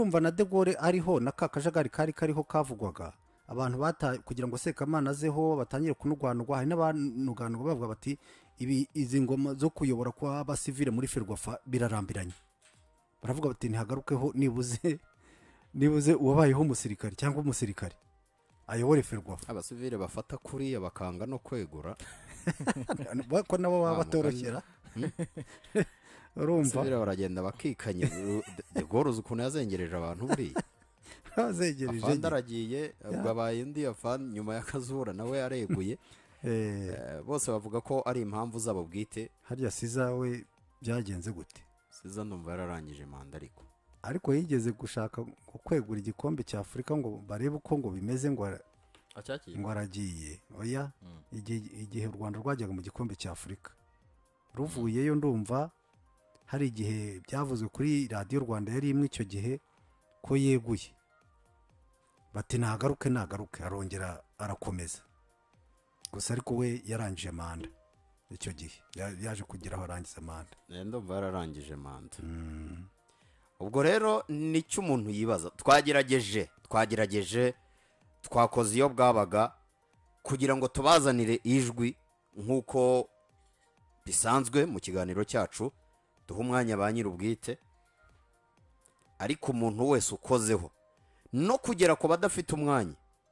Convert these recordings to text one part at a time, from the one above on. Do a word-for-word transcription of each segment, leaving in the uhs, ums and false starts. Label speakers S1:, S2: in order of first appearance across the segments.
S1: urumva na De Gaulle ariho na kakajagari kari kariho kavugwaga abantu bata kugira ngo Sekamana azeho batangire kunugwanugwa hari n'abanuganugwa bavuga bati ibi izi ngoma zo kuyobora kwa abasivile muri Ferwafa birarambiranye baravuga bati ntihagarukeho nibuze nibuze uwabayeho umusirikare cyangwa umusirikare ayobore Ferwafa
S2: abasivile bafata kuri bakanga no kwegura
S1: bako nabo baba batorokera urumva
S2: abasivile baragenda bakikanye De Gaulle ukuntu yazengereje abantu buri
S1: yazengereje
S2: afanda aragiye babaye ndi afan nyuma y'akazura nawe yareguye eh bose bavuga ko ari impamvu zabo bwite
S1: harya sizawe byagenze gute
S2: siza ndumva yararangije manda ariko
S1: ariko yigeze gushaka kwegura igikombe cya Afrika ngo barebe uko ngo bimeze ngo
S3: acyakiye
S1: ngo aragiye oya igihe igihe u Rwanda rwajyaga mu gikombe cya Afrika ruvuyeyo ndumva hari igihe byavuzwe kuri radio Rwanda yari imwe icyo gihe ko yeguye bati nagaruke nagaruke arongera arakomeza gusa ariko we yarangije manda icyo gihe yaje kugira aho arangiza manda
S2: ndumva yararangije manda ubwo rero nicyo umuntu yibaza twagerageje twagerageje twakoze iyo bwabaga kugira ngo tubazanire ijwi nk'uko bisanzwe mu kiganiro cyacu duha umwanya ba nyir'ubwite ariko umuntu wese ukozeho no kugera ku badafite umwanya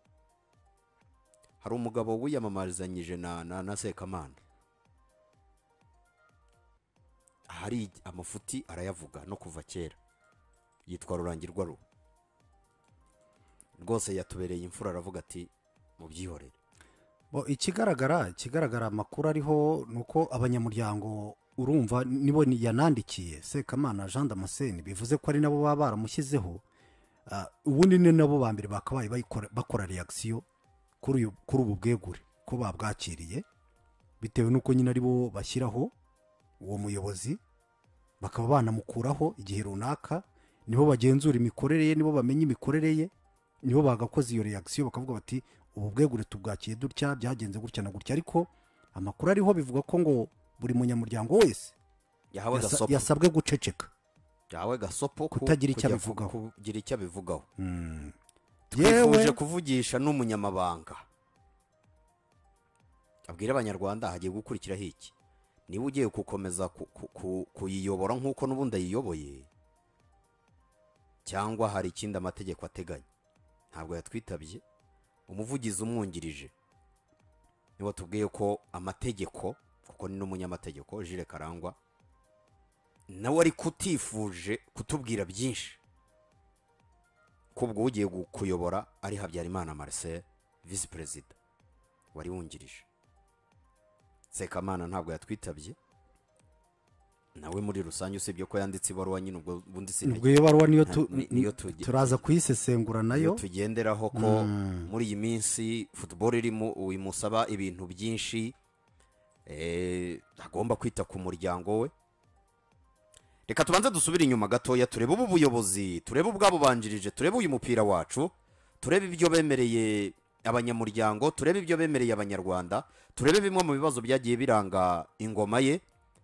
S2: hari umugabo wiyamamarizanyije na na, na Sekamana hari amafuti arayavuga no kuva kera yitwa Rurangirwa ru rwose yatubereye imfura aravuga ati mu byihorere
S1: bo ikigaragara ikigaragara amakuru ariho nuko abanyamuryango urumva nibo yanandikiye Sekamana Jean Damascene bivuze ko ari nabo baba baramushyizeho ubundi ni nabo bambere bakabaye bakora reaction kuri kuri ubu bwegure ko babwakiriye bitewe nuko nyine aribo bashyiraho uwo muyobozi bakaba banamukuraho igihe runaka nibo bagenzura imikorere ye nibo bamenye imikorere ye nibo bagakoze iyo reaction bakavuga bati ubu bwegure tubwakiye dutya byagenze gutya na gutya ariko amakuru ariho bivuga ko ngo buri munyamuryango wese
S2: yahawe gasopo
S1: yasabwe guceceka
S2: yahawe gasopo
S1: kutagira icyo bivugaho
S2: kugira icyo bivugaho
S1: mm.
S2: twifuje kuvugisha n'umunyamabanga abwira abanyarwanda hagiye gukurikiraho iki niba ugiye gukomeza kuyiyobora nk'uko n'ubundi ayiyoboye cyangwa hari ikindi amategeko ateganya ntabwo yatwitabye umuvugizi umwungirije niba tubwiye ko amategeko kuko ni n'umunyamategeko Jules Karangwa nawe ari kutifuje kutubwira byinshi kubwo ugiye kuyobora ari Habyarimana Marcel vice president wari wungirije Sekamana ntabwo yatwitabye nawe muri rusange usibye ko yanditse ibaruwa nyine ubwo bundi sinige
S1: ubwo ibaruwa niyo niyo turaza kuyisesengura nayo
S2: tugenderaho ko muri iyi minsi football irimo uyimusaba ibintu byinshi eh agomba kwita ku muryango we reka tubanze dusubira inyuma gatoya turebe ubu buyobozi turebe ubwabo banjirije turebe uyu mupira wacu turebe ibyo bemereye abanyamuryango turebe ibyo bemereye abanyarwanda turebe bimwe mu bibazo byagiye biranga ingoma ye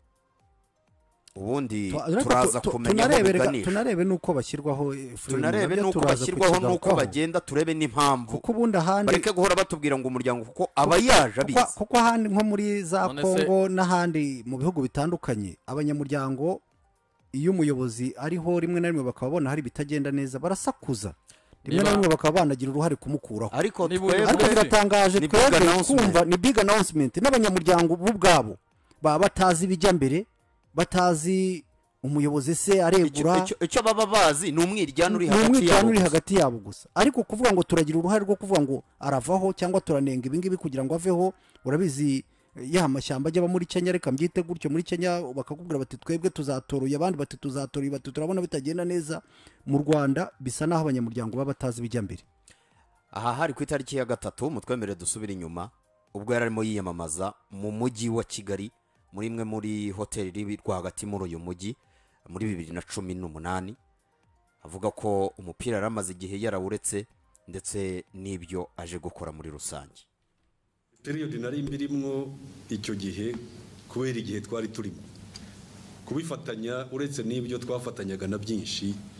S2: ubundi turaza kumenya
S1: tunarebere tunarebe nuko bashyirwaho
S2: tunarebe nuko bashyirwaho nuko bagenda turebe n'impamvu
S1: kuko ubundi ahandi
S2: bareke guhora batubwira ngo umuryango kuko abayaje abizi
S1: kuko ahandi nko muri za Kongo n'ahandi mu bihugu bitandukanye abanyamuryango iyo umuyobozi ariho rimwe na rimwe bakabona hari bitagenda neza barasakuza rimwe na rimwe bakaba banagira uruhare kumukuraho
S2: ariko
S1: twebwe biratangaje twebwe kumva ni big announcement n'abanyamuryango ubwabo baba batazi bijya mbere batazi umuyobozi se aregura
S2: icyo baba bazi ni umwiryano uri hagati
S1: yabo umwiryano uri hagati yabo gusa ariko kuvuga ngo turagira uruhare rwo kuvuga ngo aravaho cyangwa turanenga ibingibi kugira ngo aveho urabizi ya mashyamba ajya muri Kenya reka mbyite gutyo muri Kenya bakakubwira bati twebwe tuzatoruye abandi bati tuzatoruye bati turabona bitagenda neza mu Rwanda bisa naho abanyamuryango baba batazi bijya mbere
S2: aha hari ku itariki ya gatatu mutwemere dusubira inyuma ubwo yararimo yiyamamaza mu mujyi wa Kigali muri imwe muri hoteli iri rwagati muri uyu mujyi muri bibiri na cumi n'umunani avuga ko umupira yaramaze igihe yarawuretse ndetse n'ibyo aje gukora muri rusange
S4: period nari mbirimwo icyo gihe kubera igihe twari turimo kubifatanya uretse n'ibyo twafatanyaga na byinshi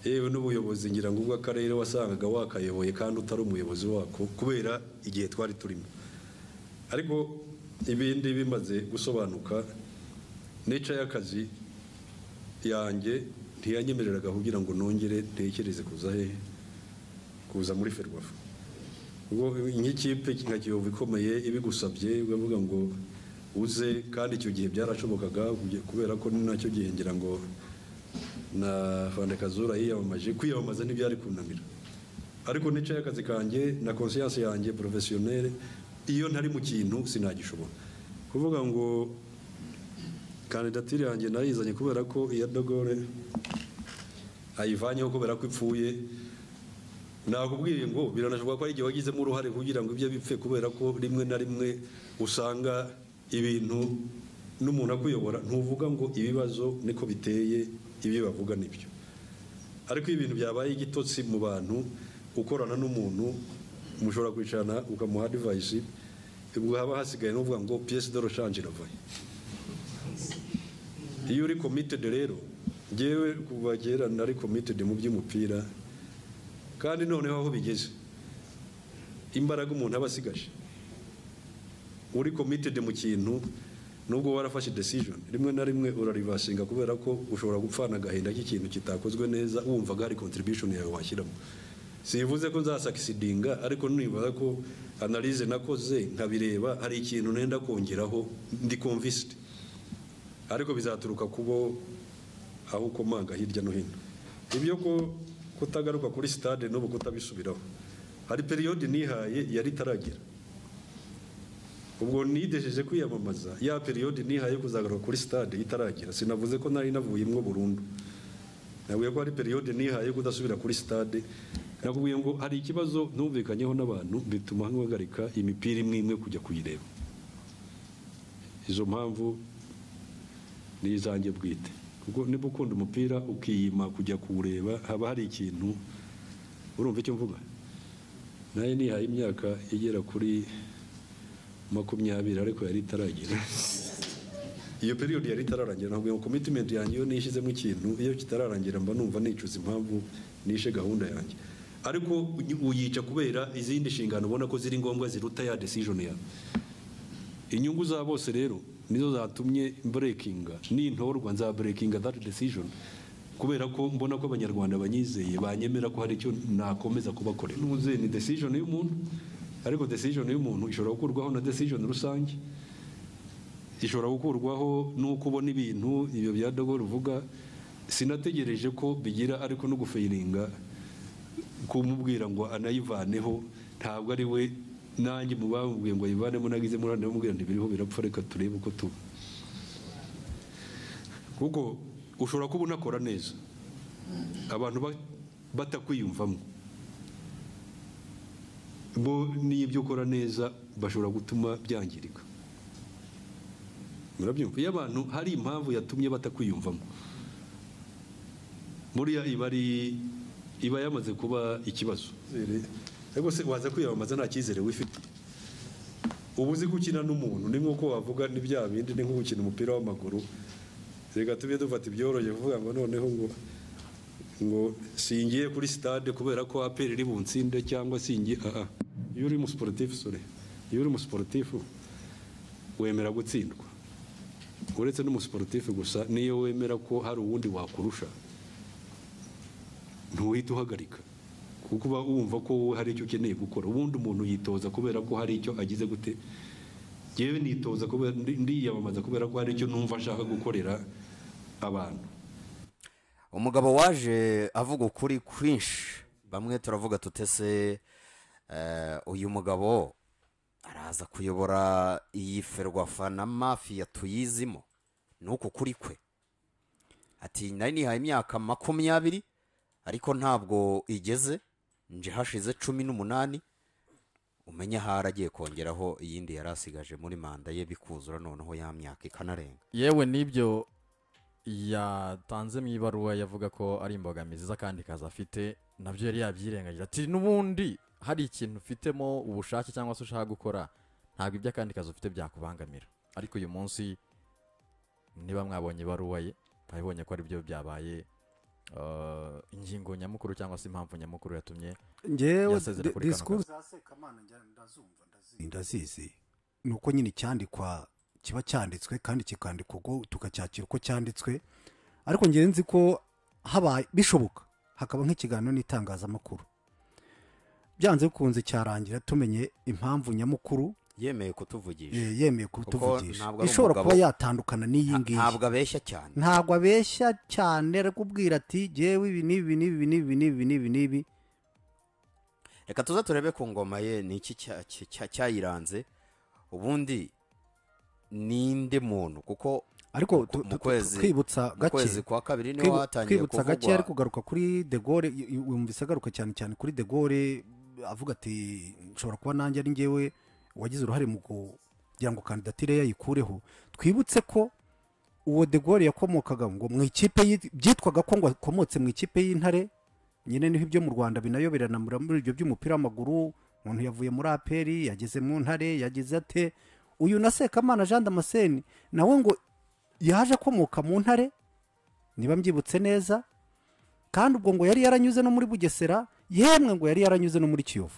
S4: yewe n'ubuyobozi ngira ngo ubwo akarere wasangaga wakayoboye kandi utari umuyobozi wako kubera igihe twari turimo. Ariko ibindi bimaze gusobanuka, nature y'akazi yanjye ntiyanyemereraga kugira ngo nongere ntekereze kuza he kuza muri Ferwafa. Ubwo nk'ikipe nka Kiyovu ikomeye ibigusabye ukavuga ngo uze, kandi icyo gihe byarashobokaga kubera ko ni nacyo gihe ngira ngo na Fande Kazura yiyamamaje, kwiyamamaza ntibyari kunamira. Ariko nature y'akazi kanjye na conscience yanjye professionnelle, iyo ntari mu kintu sinagishobora kuvuga ngo kandidatire yanjye nayizanye kubera ko iya Dogore ayivanyeho kubera ko ipfuye. Nakubwiye ngo biranashoboka ko ari igihe wagizemo uruhare kugira ngo ibyo bipfe, kubera ko rimwe na rimwe usanga ibintu n'umuntu akuyobora ntuvuga ngo ibibazo niko biteye, ibyo bavuga nibyo. Ariko ibintu byabaye igitotsi mu bantu, ukorana n'umuntu mushobora kwicarana ukamuha advice, ubwo haba hasigaye n'uvuga ngo pièce de rechange iravaye. Iyo uri committed rero, ngewe kuva kera nari committed mu by'umupira, kandi noneho aho bigeze imbaraga umuntu aba asigaje, uri committed mu kintu nubwo warafashe decision rimwe na rimwe urarivasinga kubera ko ushobora gupfana agahinda k'ikintu kitakozwe neza wumvaga hari contribution yawe washyiramo. Sivuze ko nzasucceedinga, ariko nibaza ko analyse nakoze nkabireba hari ikintu nenda kongeraho, ndi convinced, ariko bizaturuka kubo aho komanga hirya no hino. Ibyo ko kutagaruka kuri stade no kutabisubiraho, hari periode nihaye yari taragira, ubwo nidejeje kwiyamamaza ya periode nihaye kuzagaruka kuri stade itaragira. Sinavuze ko nari navuyemwo burundu, navuye ko hari periode nihaye kudasubira kuri stade. Nakubwiye ngo hari ikibazo ntumvikanyeho n'abantu bituma nkagarika imipira imwe imwe kujya kuyireba. Izo mpamvu ni izanjye bwite, kuko niba ukunda umupira ukiyima kujya kuwureba haba hari ikintu. Urumva icyo mvuga? Naye nihaye imyaka igera kuri makumyabiri ariko yari itaragira. Iyo period yari itararangira. Ntabwo commitment yanjye yo nishyizemo ikintu, iyo kitararangira mba numva nicuza impamvu nishe gahunda yanjye. Ariko uyica kubera izindi nshingano ubona ko ziri ngombwa ziruta ya decision yawe. Inyungu za bose rero nizo zatumye breakinga, nintorwa nza breakinga that decision, kubera ko mbona ko abanyarwanda banyizeye banyemera ko hari icyo nakomeza kubakorera. Nuze ni decision y'umuntu, ariko decision y'umuntu ishobora gukurwaho na decision rusange, ishobora gukurwaho nuko ubona ibintu ibyo bya Dogore uvuga. Sinategereje ko bigira ariko no gufeiringa kumubwira ngo anayivaneho, ntabwo ari we nanjye mu bamubwiye ngo yivanemo nagize murane bamubwira nti biriho birapfa, reka turebe uko tuba. Kuko ushobora kuba unakora neza abantu batakwiyumvamo, bo n'ibyo ukora neza bashobora gutuma byangirika. Murabyumva? Iyo abantu hari impamvu yatumye batakwiyumvamo, muriya iba ari iba yamaze kuba ikibazo. Ego se waza kwiyamamaza nta cyizere wifite, ubuzi gukina n'umuntu ni nk'uko wavuga ni bya bindi, ni nko gukina umupira w'amaguru. Reka tubye dufata ibyoroshye kuvuga ngo noneho ngo ngo singiye kuri stade kubera ko A P R iri bunsinde, cyangwa singiye a a iyo uri mu sportif sore, iyo uri mu sportif wemera gutsindwa. Uretse n'umu sportif gusa, niyo wemera ko hari uwundi wakurusha ntuhita uhagarika, kuko uba wumva ko hari icyo ukeneye gukora. Ubundi umuntu yitoza kubera ko hari icyo agize gute. Yewe nitoza kubera ndiyamamaza kubera ko hari icyo numva ashaka gukorera abantu.
S2: Umugabo waje avuga ukuri kwinshi, bamwe turavuga tutese uyu mugabo araza kuyobora iyi Ferwafa na mafia tuyizimo, nuko kuri kwe. Ati nari nihaye imyaka makumyabiri ariko ntabwo igeze, nje hashize cumi n'umunani. Umenya haragiye kongeraho iyindi yarasigaje muri manda ye bikuzura, noneho ya myaka ikanarenga.
S3: Yewe nibyo yatanze mu ibaruwa yavuga ko ari imbogamizi z'akandi kazi afite, nabyo yari yabyirengagije. Ati n'ubundi hari ikintu ufitemo ubushake cyangwa se ushaka gukora, ntabwo ibyo akandi kazi ufite byakubangamira. Ariko uyu munsi niba mwabonye ibaruwa ye, babonye ko ari byo byabaye uh, ingingo nyamukuru cyangwa se impamvu nyamukuru yatumye
S1: ngewe
S3: yasezera
S1: di-
S3: kuri kano
S1: disikuru
S3: kazi.
S1: za sekamana njya ndazumva ndazi- ndazizi ni uko nyine icyandikwa kiba cyanditswe kandi kikandikwa ubwo tukacyakira uko cyanditswe ariko ngewe nzi ko habaye bishoboka hakaba nk'ikiganiro n'itangazamakuru byanze bikunze cyarangira tumenye impamvu nyamukuru
S2: yemeye kutuvugisha
S1: eh, yemeye
S2: Kuko
S1: kutuvugisha
S2: ntabwo ari
S1: ishobora
S2: umugabo-
S1: kuba yatandukana n'iyi
S2: Nta-
S1: ngiyi
S2: ntabwo abeshya cyane
S1: ntabwo abeshya cyane ari kubwira ati jyewe ibi n'ibi n'ibi n'ibi n'ibi n'ibi n'ibi
S2: reka tuze turebe ku ngoma ye ni iki cya- cya- cya- cyayiranze ubundi ninde muntu kuko
S1: ariko
S2: mu-
S1: tu-
S2: mu
S1: tu-
S2: kwezi-
S1: twibutsa
S2: mu kwezi
S1: gake
S2: kwa kabiri niho
S1: Twibu-
S2: hatangiye
S1: twibutsa gake ari
S2: kuvugwa
S1: kugaruka kuri de Gaulle y- y- wumvise agaruka cyane cyane kuri de Gaulle avuga ati nshobora kuba nanjye ari ngewe wagize uruhare mu kugira ngo kandidatire yayikureho twibutse ko uwo de Gaulle yakomokaga ngo mu ikipe y'i- byitwaga ko ngo akomotse mu ikipe y'intare nyine niho ibyo mu Rwanda binayoberana muri muri ibyo by'umupira w'amaguru umuntu yavuye muri aperi yageze mu ntare yagize ate uyu na Sekamana Jean Damascene nawe ngo yaje akomoka mu ntare niba mbyibutse neza kandi ubwo ngo yari yaranyuze no muri Bugesera yemwe ngo yari yaranyuze no muri Kiyovu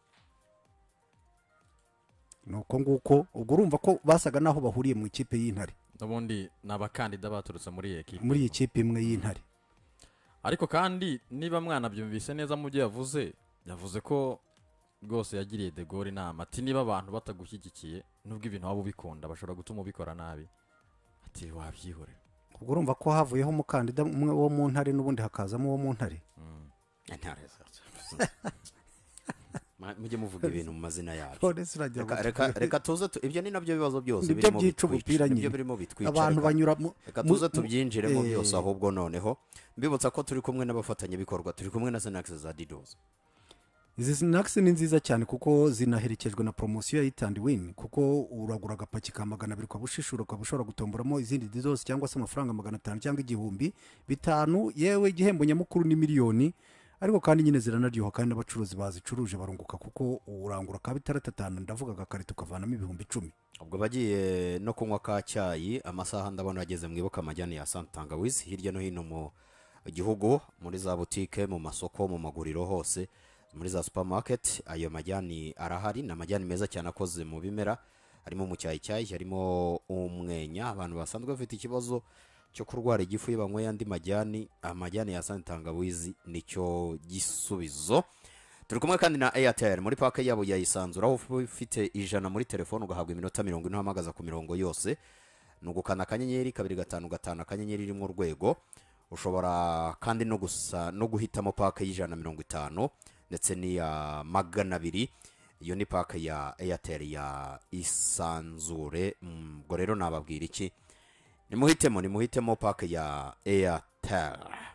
S1: nuko nguko ubwo urumva ko basaga naho bahuriye mu ikipe y'intare
S3: n'ubundi ni abakandida baturutse muri iyi ekipe
S1: muri iyi kipe imwe y'intare
S3: ariko kandi niba mwanabyumvise neza mu byo yavuze yavuze ko rwose yagiriye de Gaulle inama ati niba abantu batagushyigikiye nubwo ibintu waba ubikunda bashobora gutuma ubikora nabi ati wabyihorera
S1: ubwo urumva ko havuyeho umukandida umwe wo mu ntare n'ubundi hakazamo uwo mu ntare
S2: Intare za- Ma- mujye muvuga ibintu mu mazina yabyo
S1: Polisi iragira ngo
S2: Reka- reka reka tuze tu- ibyo ni nabyo bibazo byose
S1: Nibyo
S2: birimo
S1: byica
S2: bitwica,
S1: umupira
S2: nibyo
S1: nyine.
S2: birimo bitwica
S1: abantu
S2: reka-
S1: banyura mu
S2: reka
S1: mu-
S2: tuze
S1: mu-
S2: tubyinjiremo
S1: eh,
S2: byose ahubwo noneho mbibutsa ko turi kumwe n'abafatanyabikorwa turi kumwe na Senax za Didos
S1: izi sinakisi ni nziza cyane kuko zinaherekejwe na poromosiyo ya itandi wini kuko uragura agapaki ka magana abiri ukaba ushishura ukaba ushobora gutomboramo izindi zose cyangwa se amafaranga magana atanu cyangwa igihumbi bitanu yewe igihembo nyamukuru ni miliyoni ariko kandi nyine ziranaryoha kandi n'abacuruzi bazicuruje barunguka kuko urangura ka bitandatu atanu ndavuga agakarito ukavanamo ibihumbi icumi
S2: ubwo bagiye no kunywa ka cyayi amasaha ndabona ageze mu ibuka amajyane ya Santa Tangawizi hirya no hino mu gihugu muri za butike mu masoko mu maguriro hose muri za supermarket ayo majyani arahari ni amajyani meza cyane akoze mu bimera harimo mu cyayi cyayi harimo umwenya abantu basanzwe bafite ikibazo cyo kurwara igifu iyo banyweye andi majyani amajyani ya Santa Tangawizi nicyo gisubizo turi kumwe kandi na Airtel muri pake yabo yayisanzura aho ufite ijana muri telefone ugahabwa iminota mirongo ine uhamagaza ku mirongo yose ni ugukanda akanyenyeri kabiri gatanu gatanu akanyenyeri iri mu rwego ushobora kandi no gusa no guhitamo pake y'ijana na mirongo itanu ndetse n'iya magana abiri iyo ni pake ya Airtel ya isanzure ubwo rero nababwira iki nimuhitemo nimuhitemo pake ya Airtel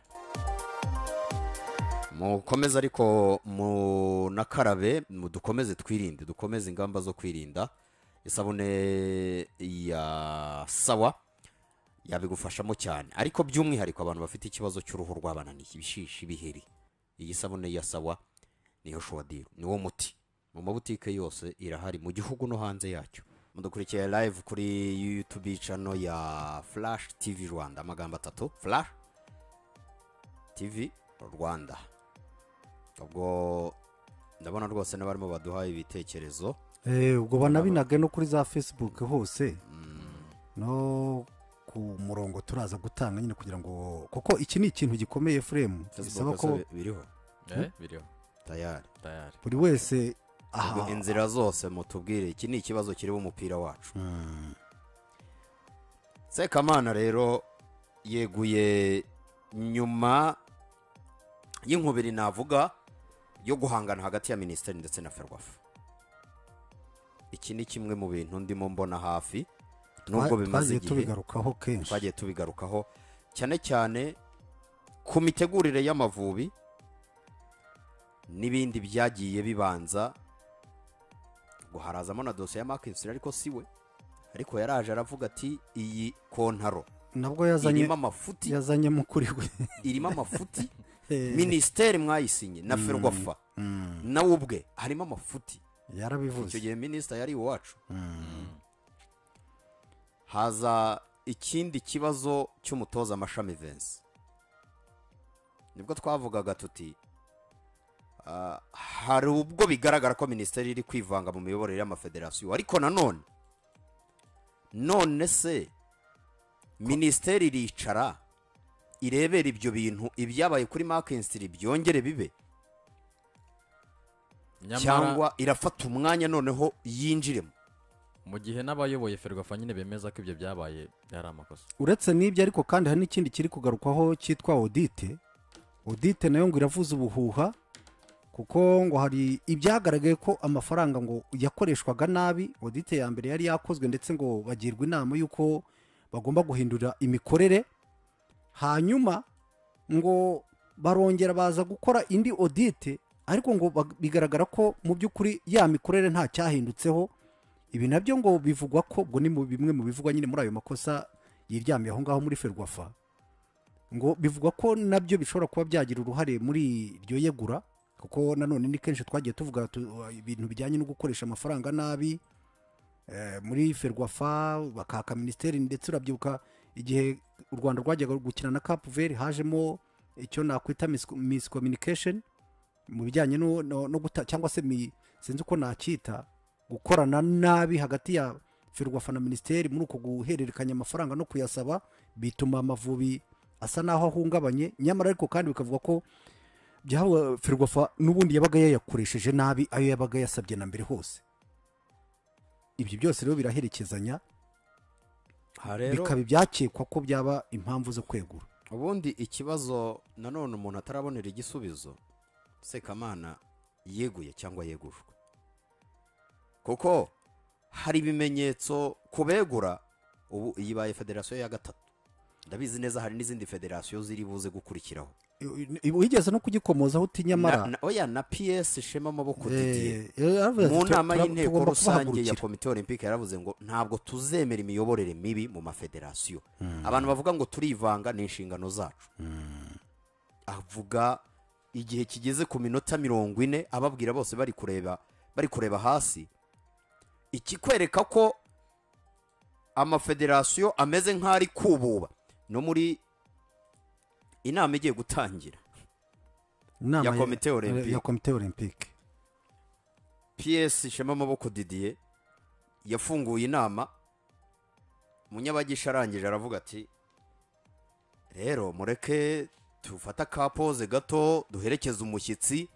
S2: mukomeze ariko munakarabe dukomeze twirinde dukomeze ingamba zo kwirinda isabune ya sawa yabigufashamo cyane ariko by'umwihariko abantu bafite ikibazo cy'uruhu rwabananiye ibishishi biheri iyi sabune ya sawa niyo shwadiro niwo muti mu mabutike yose irahari mu gihugu no hanze yacyo mudukurikiye live kuri YouTube channel ya Flash T V Rwanda amagambo atatu Flash T V Rwanda ubwo ndabona rwose n'abarimo baduhaye ibitekerezo
S1: eh ubwo banabinaga no kuri za Facebook hose no ku murongo turaza gutanga nyine kugira ngo kuko iki ni ikintu gikomeye frame bisaba ko
S2: biriho
S3: eh biriho
S2: tayari
S3: tayari
S1: buri wese
S2: aha inzira zose mutubwire iki ni ikibazo kiri mu mupira wacu Sekamana rero yeguye nyuma y'inkubiri navuga yo guhangana hagati ya Minisiteri ndetse na Ferwafa iki ni kimwe mu bintu ndimo mbona hafi nubwo bimaze igihe
S1: tubigarukaho kenshi
S2: twagiye tubigarukaho cyane cyane ku mitegurire y'Amavubi n'ibindi byagiye bibanza guharazamo na dosiye ya Marquinhos ariko siwe ariko yaraje aravuga ati iyi kontaro
S1: nabwo yazanye
S2: irimo amafuti
S1: yazanye mukuri we
S2: irimo amafuti Minisiteri mwayisinye na Ferwafa nawe ubwe harimo amafuti
S1: yarabivuze
S2: icyo gihe minisita yari iwacu haza ikindi kibazo cy'umutoza Mashami Vincent nibwo twavugaga tuti ah, hari ubwo bigaragara ko minisiteri iri kwivanga mu miyoborere y'amafederasiyo ariko nanone none se minisiteri iricara irebera ibyo bintu ibyabaye kuri makinsitiri byongere bibe
S3: nyamara
S2: cyangwa irafata umwanya noneho yinjiremo
S3: mu gihe n'abayoboye ferwafa nyine bemeza ko ibyo byabaye byari amakosa
S1: uretse n'ibyo ariko kandi hari n'ikindi kiri kugarukwaho cyitwa audite audite nayo ngo iravuza ubuhuha kuko ngo hari ibyagaragaye ko amafaranga ngo yakoreshwaga nabi audite ya mbere yari yakozwe ndetse ngo bagirwa inama y'uko bagomba guhindura imikorere hanyuma ngo barongera baza gukora indi audite ariko ngo bag- bigaragara ko mu by'ukuri ya mikorere nta cyahindutseho ibi nabyo ngo bivugwa ko ubwo ni mu bimwe mu bivugwa nyine muri ayo makosa yiryamiye aho ngaho muri ferwafa ngo bivugwa ko nabyo bishobora kuba byagira uruhare muri iryo yegura kuko nanone ni kenshi twagiye tuvuga tu- ibintu bijyanye no gukoresha amafaranga nabi eh, muri ferwafa bakaka minisiteri ndetse urabyibuka igihe u rwanda rwajyaga gukina na Cape Verde hajemo icyo nakwita mis- miscommunication mu bijyanye no, no, no guta cyangwa se mi, sinzi uko nacyita gukorana nabi hagati ya ferwafa na minisiteri muri uko guhererekanya amafaranga no kuyasaba bituma amavubi asa naho ahungabanye nyamara ariko kandi bikavuga ko byahawe ferwafa n'ubundi yabaga yayakoresheje nabi ayo yabaga yasabye na mbere hose ibyo byose rero biraherekezanya bikaba ibyakekwa ko byaba impamvu zo kwegura
S2: ubundi ikibazo nanone umuntu atarabonera igisubizo Sekamana yeguye cyangwa yegujwe kuko hari ibimenyetso kubegura ubu iyi baye federasiyo ya gatatu ndabizi neza hari n'izindi federasiyo ziri buze gukurikiraho
S1: wigeze no kugikomozaho uti nyamara
S2: Na- na- oya na P S Shema Maboko
S1: Eh,
S2: Didier
S1: eh, yaravuze ati,
S2: mu
S1: "Tura-
S2: nama
S1: tura-
S2: y'inteko
S1: tugomba
S2: rusange ya
S1: kubahagurukira."
S2: komite olympique yaravuze ngo ntabwo tuzemera imiyoborere mibi mu mafederasiyo abantu bavuga ngo turivanga ni inshingano zacu avuga igihe kigeze ku minota mirongo ine ababwira bose bari kureba bari kureba hasi ikikwereka ko amafederasiyo ameze nk'ari kububa no muri inama igiye gutangira
S1: Inama
S2: ya komite olympique.
S1: ya komite olympique
S2: P S Shema Maboko Didier yafunguye inama Munyabagisha arangije aravuga ati rero mureke tufata akapoze gato duherekeze umushyitsi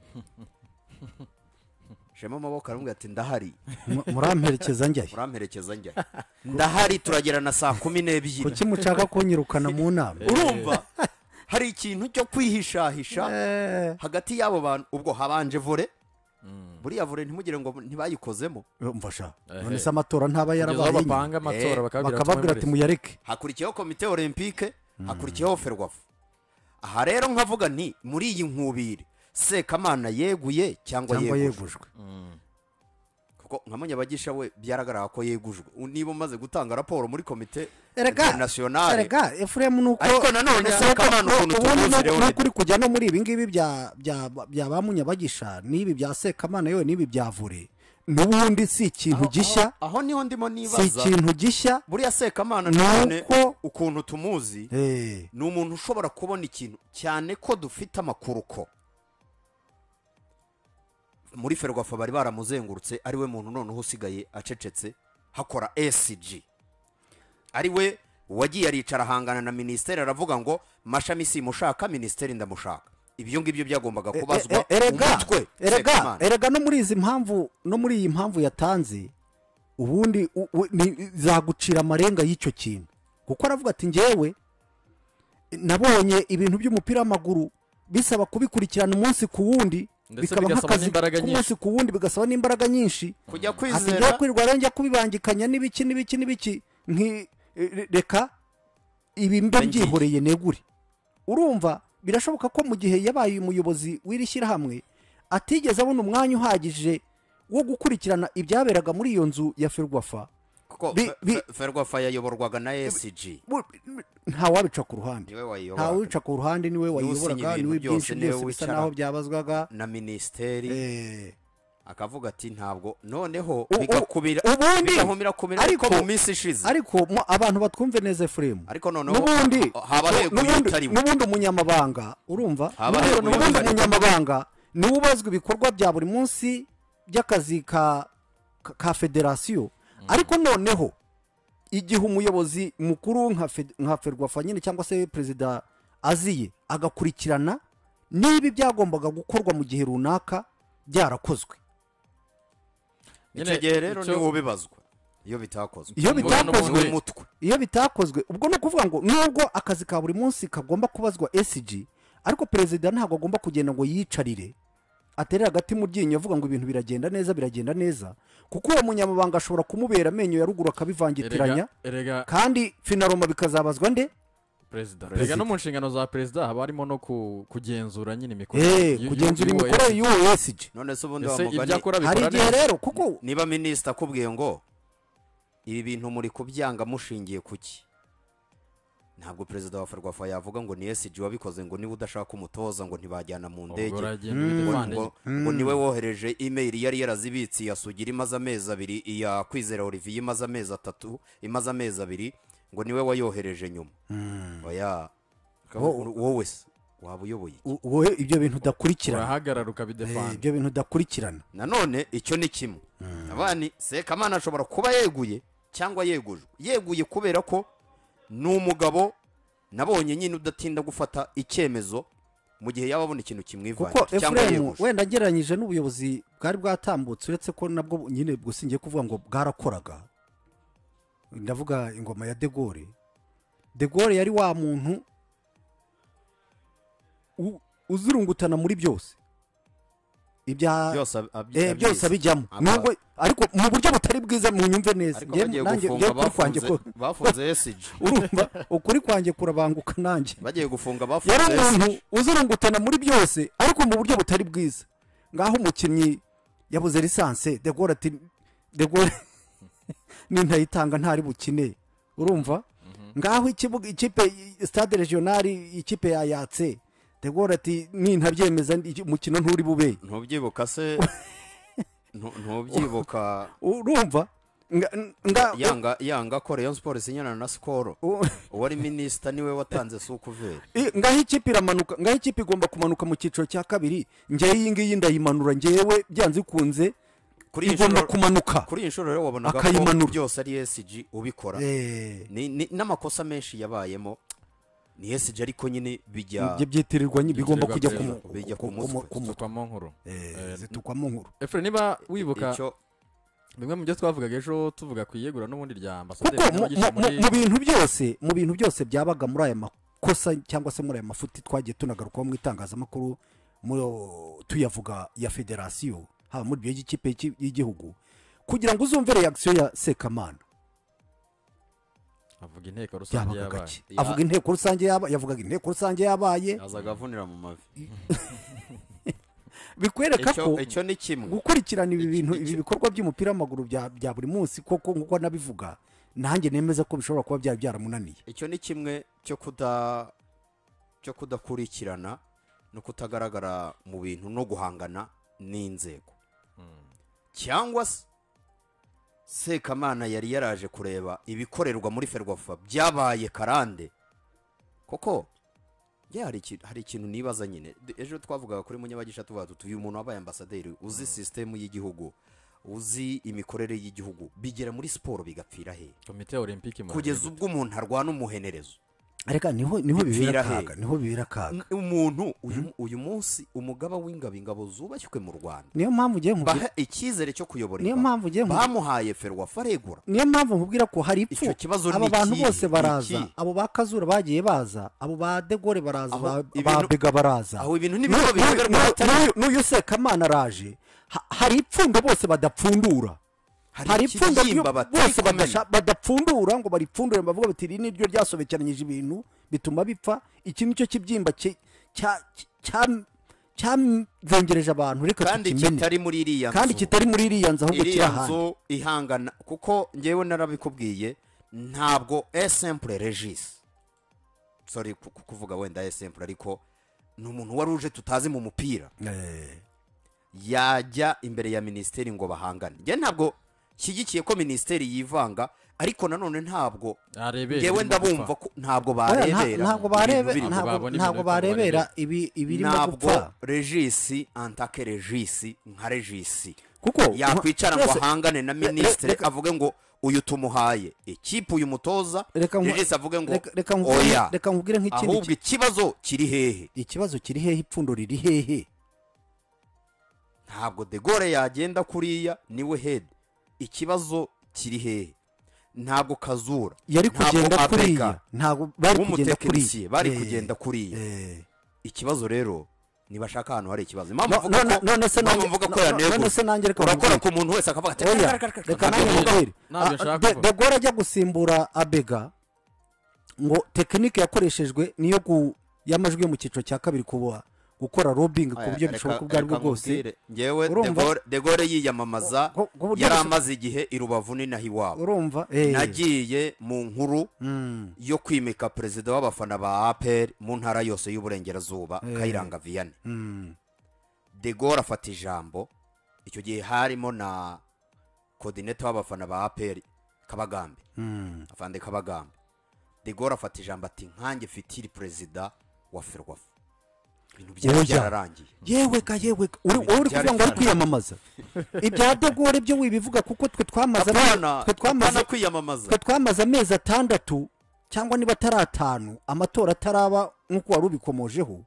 S2: Shema Maboko aramubwira ati ndahari
S1: Mu- muramperekeza njyayo
S2: muramperekeza njya ndahari turagera na saa kumi n'ebyiri
S1: kuki mushaka kunyirukana mu nama
S2: urumva hari ikintu cyo kwihishahisha
S1: Eh,
S2: hagati y'abo bantu ubwo habanje vore buriya vore ntimugire ngo ntibayikozemo
S1: mfasha
S3: Ehe.
S1: none se amatora ntaba
S3: kugeza aho
S1: yarabaye
S3: bapanga amatora
S2: Eh,
S3: bakababwira
S1: bakababwira ati muyareke
S2: hakurikiyeho komite olympique hakurikiyeho ferwafa aha rero nkavuga nti muri iyi nkubiri Sekamana yeguye cyangwa
S1: cyangwa
S2: yegujwe
S1: yegujwe
S2: kuko nka Munyabagisha we byaragaragara ko yegujwe U- niba umaze gutanga raporo muri komite
S1: erega
S2: internationale
S1: erega Efuremu nuko
S2: Ariko nanone Sekamana ukuntu tumuzi rero
S1: no kuri kujya no muri ibi ngibi bya bya bya ba Munyabagisha n'ibi bya Sekamana yewe n'ibi bya Vure n'ubundi si ikintu
S2: Aho-
S1: gishya
S2: aho- aho niho ndimo
S1: si
S2: nibaza
S1: ikintu gishya
S2: buriya Sekamana
S1: Nuko-
S2: none ukuntu tumuzi
S1: eh
S2: ni umuntu ushobora kubona ikintu cyane ko dufite amakuru ko muri ferwafa bari baramuzengurutse ari we muntu noneho usigaye acecetse hakora S G ari we wagiye aricara ahangana na minisiteri aravuga ngo mashami simushaka minisiteri ndamushaka ibyo ngibyo byagombaga kubazwa
S1: E- e- erega
S2: umutwe
S1: erega
S2: Sekamana.
S1: erega no muri izi mpamvu no muri iyi mpamvu yatanze ubundi u- u- ni- zagucira amarenga y'icyo kintu kuko aravuga ati njyewe nabonye ibintu by'umupira w'amaguru bisaba kubikurikirana umunsi ku wundi
S3: Ndetse
S1: bikaba
S3: bigasaba
S1: nk'akazi
S3: n'imbaraga
S1: k'umunsi ku wundi bigasaba n'imbaraga nyinshi
S2: kujya
S1: ati njya
S2: kwizera
S1: kwirirwa rero njya kubibangikanya n'ibiki n'ibiki n'ibiki nki re- reka ibi mba
S2: Ngiye.
S1: byihoreye negure urumva birashoboka ko mu gihe yabaye umuyobozi w'iri shyirahamwe atigeze abona umwanya uhagije wo gukurikirana ibyaberaga muri iyo nzu ya ferwafa
S2: kuko
S1: bi-
S2: Fe-
S1: bi-
S2: Fe- ferwafa yayoborwaga na S G
S1: Bu- ntawabica ku ruhande
S2: niwe wayiyoboraga
S1: ntawabica ku ruhande niwe
S2: usinya
S1: wayiyoboraga
S2: ibintu
S1: niwe
S2: byose,
S1: byinshi
S2: niwe
S1: byose bisa
S2: wicara.
S1: naho byabazwaga
S2: na minisiteri
S1: eh,
S2: akavuga ati ntabwo noneho
S1: U- u-
S2: bigakubira
S1: ubundi
S2: bigahumira kumira ariko
S1: ariko-
S2: mu minsi ishize
S1: ariko mu- abantu batwumve neza Efuremu
S2: ariko noneho
S1: n'ubundi
S2: haba heguye
S1: n'ubundi
S2: utari we
S1: n'ubundi umunyamabanga urumva
S2: Haba
S1: n'ubundi
S2: heguye
S1: n'ubundi
S2: utari we.
S1: umunyamabanga niwe ubazwa ibikorwa bya buri munsi by'akazi ka ka- ka federasiyo ariko noneho igihe umuyobozi mukuru nka Fed- nka ferwafa nyine cyangwa se perezida aziye agakurikirana niba ibyagombaga gukorwa mu gihe runaka byarakozwe
S2: icyo gihe rero niwe ubibazwa iyo bitakozwe
S1: iyo
S3: Ngo
S1: bitakozwe
S3: n'ubundi-
S2: umutwe
S1: iyo bitakozwe ubwo ni ukuvuga ngo nubwo akazi ka buri munsi kagomba kubazwa S G ariko perezida ntabwo agomba kugenda ngo yicarire aterere hagati mu ryinyo avuga ngo ibintu biragenda neza biragenda neza kuko uwo munyamabanga ashobora kumubera amenyo ya ruguru akabivangitiranya
S3: erega
S1: kandi finaroma bikazabazwa nde
S3: perezida
S1: Perezida.
S3: erega no mu nshingano za perezida haba harimo no ku- kugenzura nyine
S1: Eh,
S3: imikorere y'u-
S1: kugenzura
S3: y'uwo
S1: imikorere
S3: S G.
S1: y'uwo S G
S2: none se ubundi
S3: ese
S2: wa
S3: ibyo
S2: mugani
S3: akora
S1: hari
S3: bikora
S1: igihe
S3: neza
S1: rero kuko
S2: niba minisita akubwiye ngo ibi bintu muri kubyanga mushingiye ku ki ntabwo perezida wa ferwafa yavuga ngo ni S G wabikoze ngo niba udashaka umutoza ngo ntibajyana mu
S3: ubwo
S2: ndege
S3: uragenda
S1: Mm.
S3: ubidefande
S2: ngo ngo niwe wohereje email yari yarazibitse iya sugira imaze amezi abiri iya kwizera Olivier imaze amezi atatu imaze amezi abiri ngo niwe wayohereje nyuma oya
S1: Wo-
S2: wowe se waba uyoboye iki?
S1: u- wowe ibyo bintu udakurikirana
S3: urahagarara
S1: Eh,
S3: ukabidefanda
S1: ibyo bintu udakurikirana
S2: nanone icyo ni kimwe abani sekamana ashobora kuba yeguye cyangwa yegujwe yeguye kubera ko ni umugabo nabonye nyine udatinda gufata icyemezo mu gihe yaba abona ikintu
S1: kuko
S2: kimwivangira cyangwa
S1: Efuremu
S2: yeguje
S1: wenda agereranyije n'ubuyobozi bwari bwatambutse uretse ko nabwo nyine gusa ngiye kuvuga ngo bwarakoraga ndavuga ingoma ya de Gaulle de Gaulle yari wa muntu u- uzurungutana muri byose ibya
S2: byose ab- ab-
S1: eh, byose
S2: abizi.
S1: abijyamo
S2: Aba-
S1: nubwo ariko mu buryo butari bwiza mu nyumve neza
S2: ariko
S1: Njye-
S2: bagiye
S1: nanjye-
S2: gufunga
S1: njye ukuri kwanjye
S2: bafunze
S1: ku-
S2: bafunze S G
S1: urumva ukuri kwanjye kurabanguka nanjye
S2: bagiye gufunga
S1: yari
S2: bafunze S
S1: umuntu
S2: G
S1: uzurungutana muri byose ariko mu buryo butari bwiza ngaho umukinnyi yabuze lisanse de Gaulle ati de Gaulle nintayitanga ntari bukine urumva ngaho ikibuga ikipe stade regionali ikipe yayatse de Gaulle ati nintabyemeza ndi- umukino nturi bube
S2: ntubyibuka se ntu- ntubyibuka
S1: urumva nga, nga
S2: yanga yanga ko Rayon Sports inyana na Skol
S1: u-
S2: uwari minisita niwe watanze sukuveri
S1: i- ngaho ikipe iramanuka ngaho ikipe igomba kumanuka mu cyiciro cya kabiri njyewe iyi ngiyi ndayimanura njyewe byanze ikunze
S2: kuri iyi
S1: igomba
S2: nshuro
S1: kumanuka
S2: kuri iyi nshuro rero wabonaga ko
S1: Akayimanura.
S2: byose ari S G ubikora
S1: Eh,
S2: Ni- ni- n'amakosa menshi yabayemo ni S G ariko nyine bijya
S1: ibyo byitirirwa nyi- bigomba
S3: Byitirirwa
S1: kujya
S3: perezida.
S1: ku-
S2: Bijya
S1: ku-
S2: ku
S1: ku-
S2: mutwe.
S1: ku mutwe
S3: tukwamo nkuru
S1: Eh,
S3: Eh,
S1: zitukwamo nkuru
S3: Efure niba wibuka
S2: icyo
S3: bimwe mu byo twavugaga ejo tuvuga ku iyegura n'ubundi rya
S1: kuko
S3: ambasaderi
S1: mu-
S3: n'abagisha
S1: mu-
S3: muri
S1: mu bintu byose mu bintu byose byabaga muri aya makosa cyangwa se muri aya mafuti twagiye tunagarukaho mu itangazamakuru mu- tuyavuga ya federasiyo haba muri ibyo by'ikipe y'iki- y'igihugu kugira ngo uzumve reakisiyo ya sekamana
S3: avuga inteko rusange
S1: yabaga
S3: yabaye
S1: gake
S2: Ya-
S1: avuga inteko rusange yabaye yavugaga inteko rusange yabaye
S2: yazaga avunira mu mavi
S1: bikwereka
S2: icyo
S1: ko
S2: icyo ni kimwe
S1: gukurikirana ibi
S2: Iki-
S1: bintu
S2: iki-
S1: ibi bikorwa by'umupira w'amaguru bya bya buri munsi koko nk'uko nabivuga nanjye nemeza ko bishobora kuba byari byaramunaniye
S2: icyo ni kimwe cyo kuda cyo kudakurikirana no kutagaragara mu bintu no guhangana n'inzego cyangwa se sekamana yari yaraje kureba ibikorerwa muri ferwafa byabaye karande koko ya hari iki- hari ikintu nibaza nyine De- ejo twavugaga kuri munyabagisha tuvuga tuti uyu muntu wabaye ambasaderi uzi sisitemu y'igihugu uzi imikorere y'igihugu bigera muri siporo bigapfira he
S3: komite ya olympique mu
S2: kugeza ubwo umuntu arwana umuhenerezo
S1: ariko niho niho bibera
S2: Bipfira he?
S1: akaga niho bibera akaga
S2: N- umuntu uyu, uyu munsi umugaba w'ingabo ingabo zubashywe mu Rwanda
S1: niyo mpamvu ugiye nkubwira
S2: baha icyizere cyo kuyobora
S1: niyo
S2: ingabo.
S1: mpamvu ugiye nkubwira
S2: bamuhaye ferwafa aregura
S1: niyo mpamvu nkubwira ko hari ipfu
S2: Icyo kibazo
S1: aba
S2: ni
S1: bantu
S2: ikihe?
S1: bose
S2: Ni
S1: baraza
S2: ikihe?
S1: abo ba kazura bagiye baza abo ba degore baraza
S2: Aho
S1: ba
S2: ibintu-
S1: ba bega baraza
S2: aho ibintu
S1: N'uyu-
S2: nibyo bihagarara
S1: n'uyu-
S2: hatari
S1: n'uyu- n'uyu sekamana araje ha- hari ipfundo bose badapfundura hari ipfundo
S2: ikibyimba
S1: byo-
S2: batari
S1: bose
S2: kumenya.
S1: badasha- badapfundura ngo baripfundure bavuga bati iri ni ryo ryasobekeranyije ibintu bituma bipfa iki ni cyo kibyimba ki- cya- cya- cyazengereje abantu reka
S2: kandi
S1: tukimene
S2: kitari muri iriya
S1: kandi
S2: nzu.
S1: kitari muri iriya nzu ahubwo kiri
S2: iriya
S1: ahandi
S2: nzu ihangana kuko ngewe narabikubwiye ntabwo esemple regis sorry ku- ku- kuvuga wenda esemple ariko ni umuntu wari uje tutazi mu mupira
S1: Eh,
S2: yajya imbere ya minisiteri ngo bahangane. njye ntabwo shyigikiye ko minisiteri yivanga, ariko nanone ntabwo
S3: Arebera
S2: ngewe
S3: ibirimo
S2: ndabumva
S3: gupfa.
S2: ko ntabwo
S1: Oya, nta-
S2: barebera
S1: ntabwo
S2: ibintu
S1: barebe-
S2: birimo.
S1: ntabwo-
S3: babona ibintu
S1: ntabwo
S3: birimo
S1: barebera
S3: barebe.
S1: ibi- ibirimo
S2: ntabwo
S1: gupfa
S2: regisi antake regisi nka regisi
S1: kuko
S2: yakwicara ngo
S1: twese-
S2: ahangane na minisitiri
S1: reka-
S2: avuge ngo uyu tumuhaye ikipe uyu mutoza,
S1: Reka nku-
S2: regisi avuge ngo
S1: reka- reka nkubwire-
S2: oya,
S1: reka nkubwire nk'ikindi
S2: ahubwo ikibazo kiri hehe?
S1: ikibazo kiri hehe, ipfundo riri hehe?
S2: ntabwo de Gaulle yagenda kuriya niwe head, ikibazo kiri hehe? ntabwo Kazura
S1: yari
S2: ntabwo
S1: kugenda
S2: Abega,
S1: kuriya, ntabwo bari kugenda
S2: w'umutekinisiye
S1: kuriya,
S2: bari
S1: Eh,
S2: kugenda kuriya.
S1: eh.
S2: ikibazo rero nibashaka ahantu hari ikibazo. impamvu
S1: No-
S2: mvuga
S1: none-
S2: ko-
S1: none se
S2: impamvu
S1: nanjye-
S2: mvuga ko
S1: no-
S2: yanegura,
S1: none se nanjye reka
S2: urakora
S1: nkubwire.
S2: ku muntu wese akavuga ati
S1: Oya,
S2: "Reka, reka, reka,
S1: reka
S2: reka."
S1: nanjye
S3: Ntabwo
S1: nkubwire.
S3: ntabyo
S1: Ah,
S3: nshaka
S1: De-
S3: kuvuga.
S1: De Gaulle ajya gusimbura Abega ngo tekinike yakoreshejwe niyo gu- y'amajwi yo mu cyiciro cya kabiri kuba gukora lobbying ku
S2: Aya,
S1: buryo
S2: reka-
S1: bishoboka ubwo ari bwo
S2: reka
S1: bwose.
S2: nkubwire. Njyewe De
S1: Urumva?
S2: Gaulle- De Gaulle yiyamamaza
S1: Ku- ku buryo
S2: yari
S1: bisho-
S2: amaze igihe i Rubavu ni naho iwabo.
S1: urumva eh.
S2: nagiye mu nkuru
S1: Mm.
S2: yo kwimika perezida w'abafana ba A P R mu ntara yose y'uburengerazuba,
S1: Eh.
S2: Kayiranga Vianney.
S1: Mm.
S2: De Gaulle afata ijambo, icyo gihe harimo na coordinator w'abafana ba A P R Kabagambe,
S1: Mm.
S2: afande Kabagambe. De Gaulle afata ijambo ati nkanjye fitiri perezida wa Ferwafa, ibintu byari
S1: Oya.
S2: byararangiye.
S1: yewe ka yewe ka uri uri kuvuga ngo ari kwiyamamaza ibya De Gaulle byo wibivuga kuko twe twamaze
S2: Apana,
S1: twe twamaze
S2: apana kwiyamamaza.
S1: twe twamaze amezi atandatu cyangwa niba atari atanu amatora ataraba nk'uko wari ubikomojeho,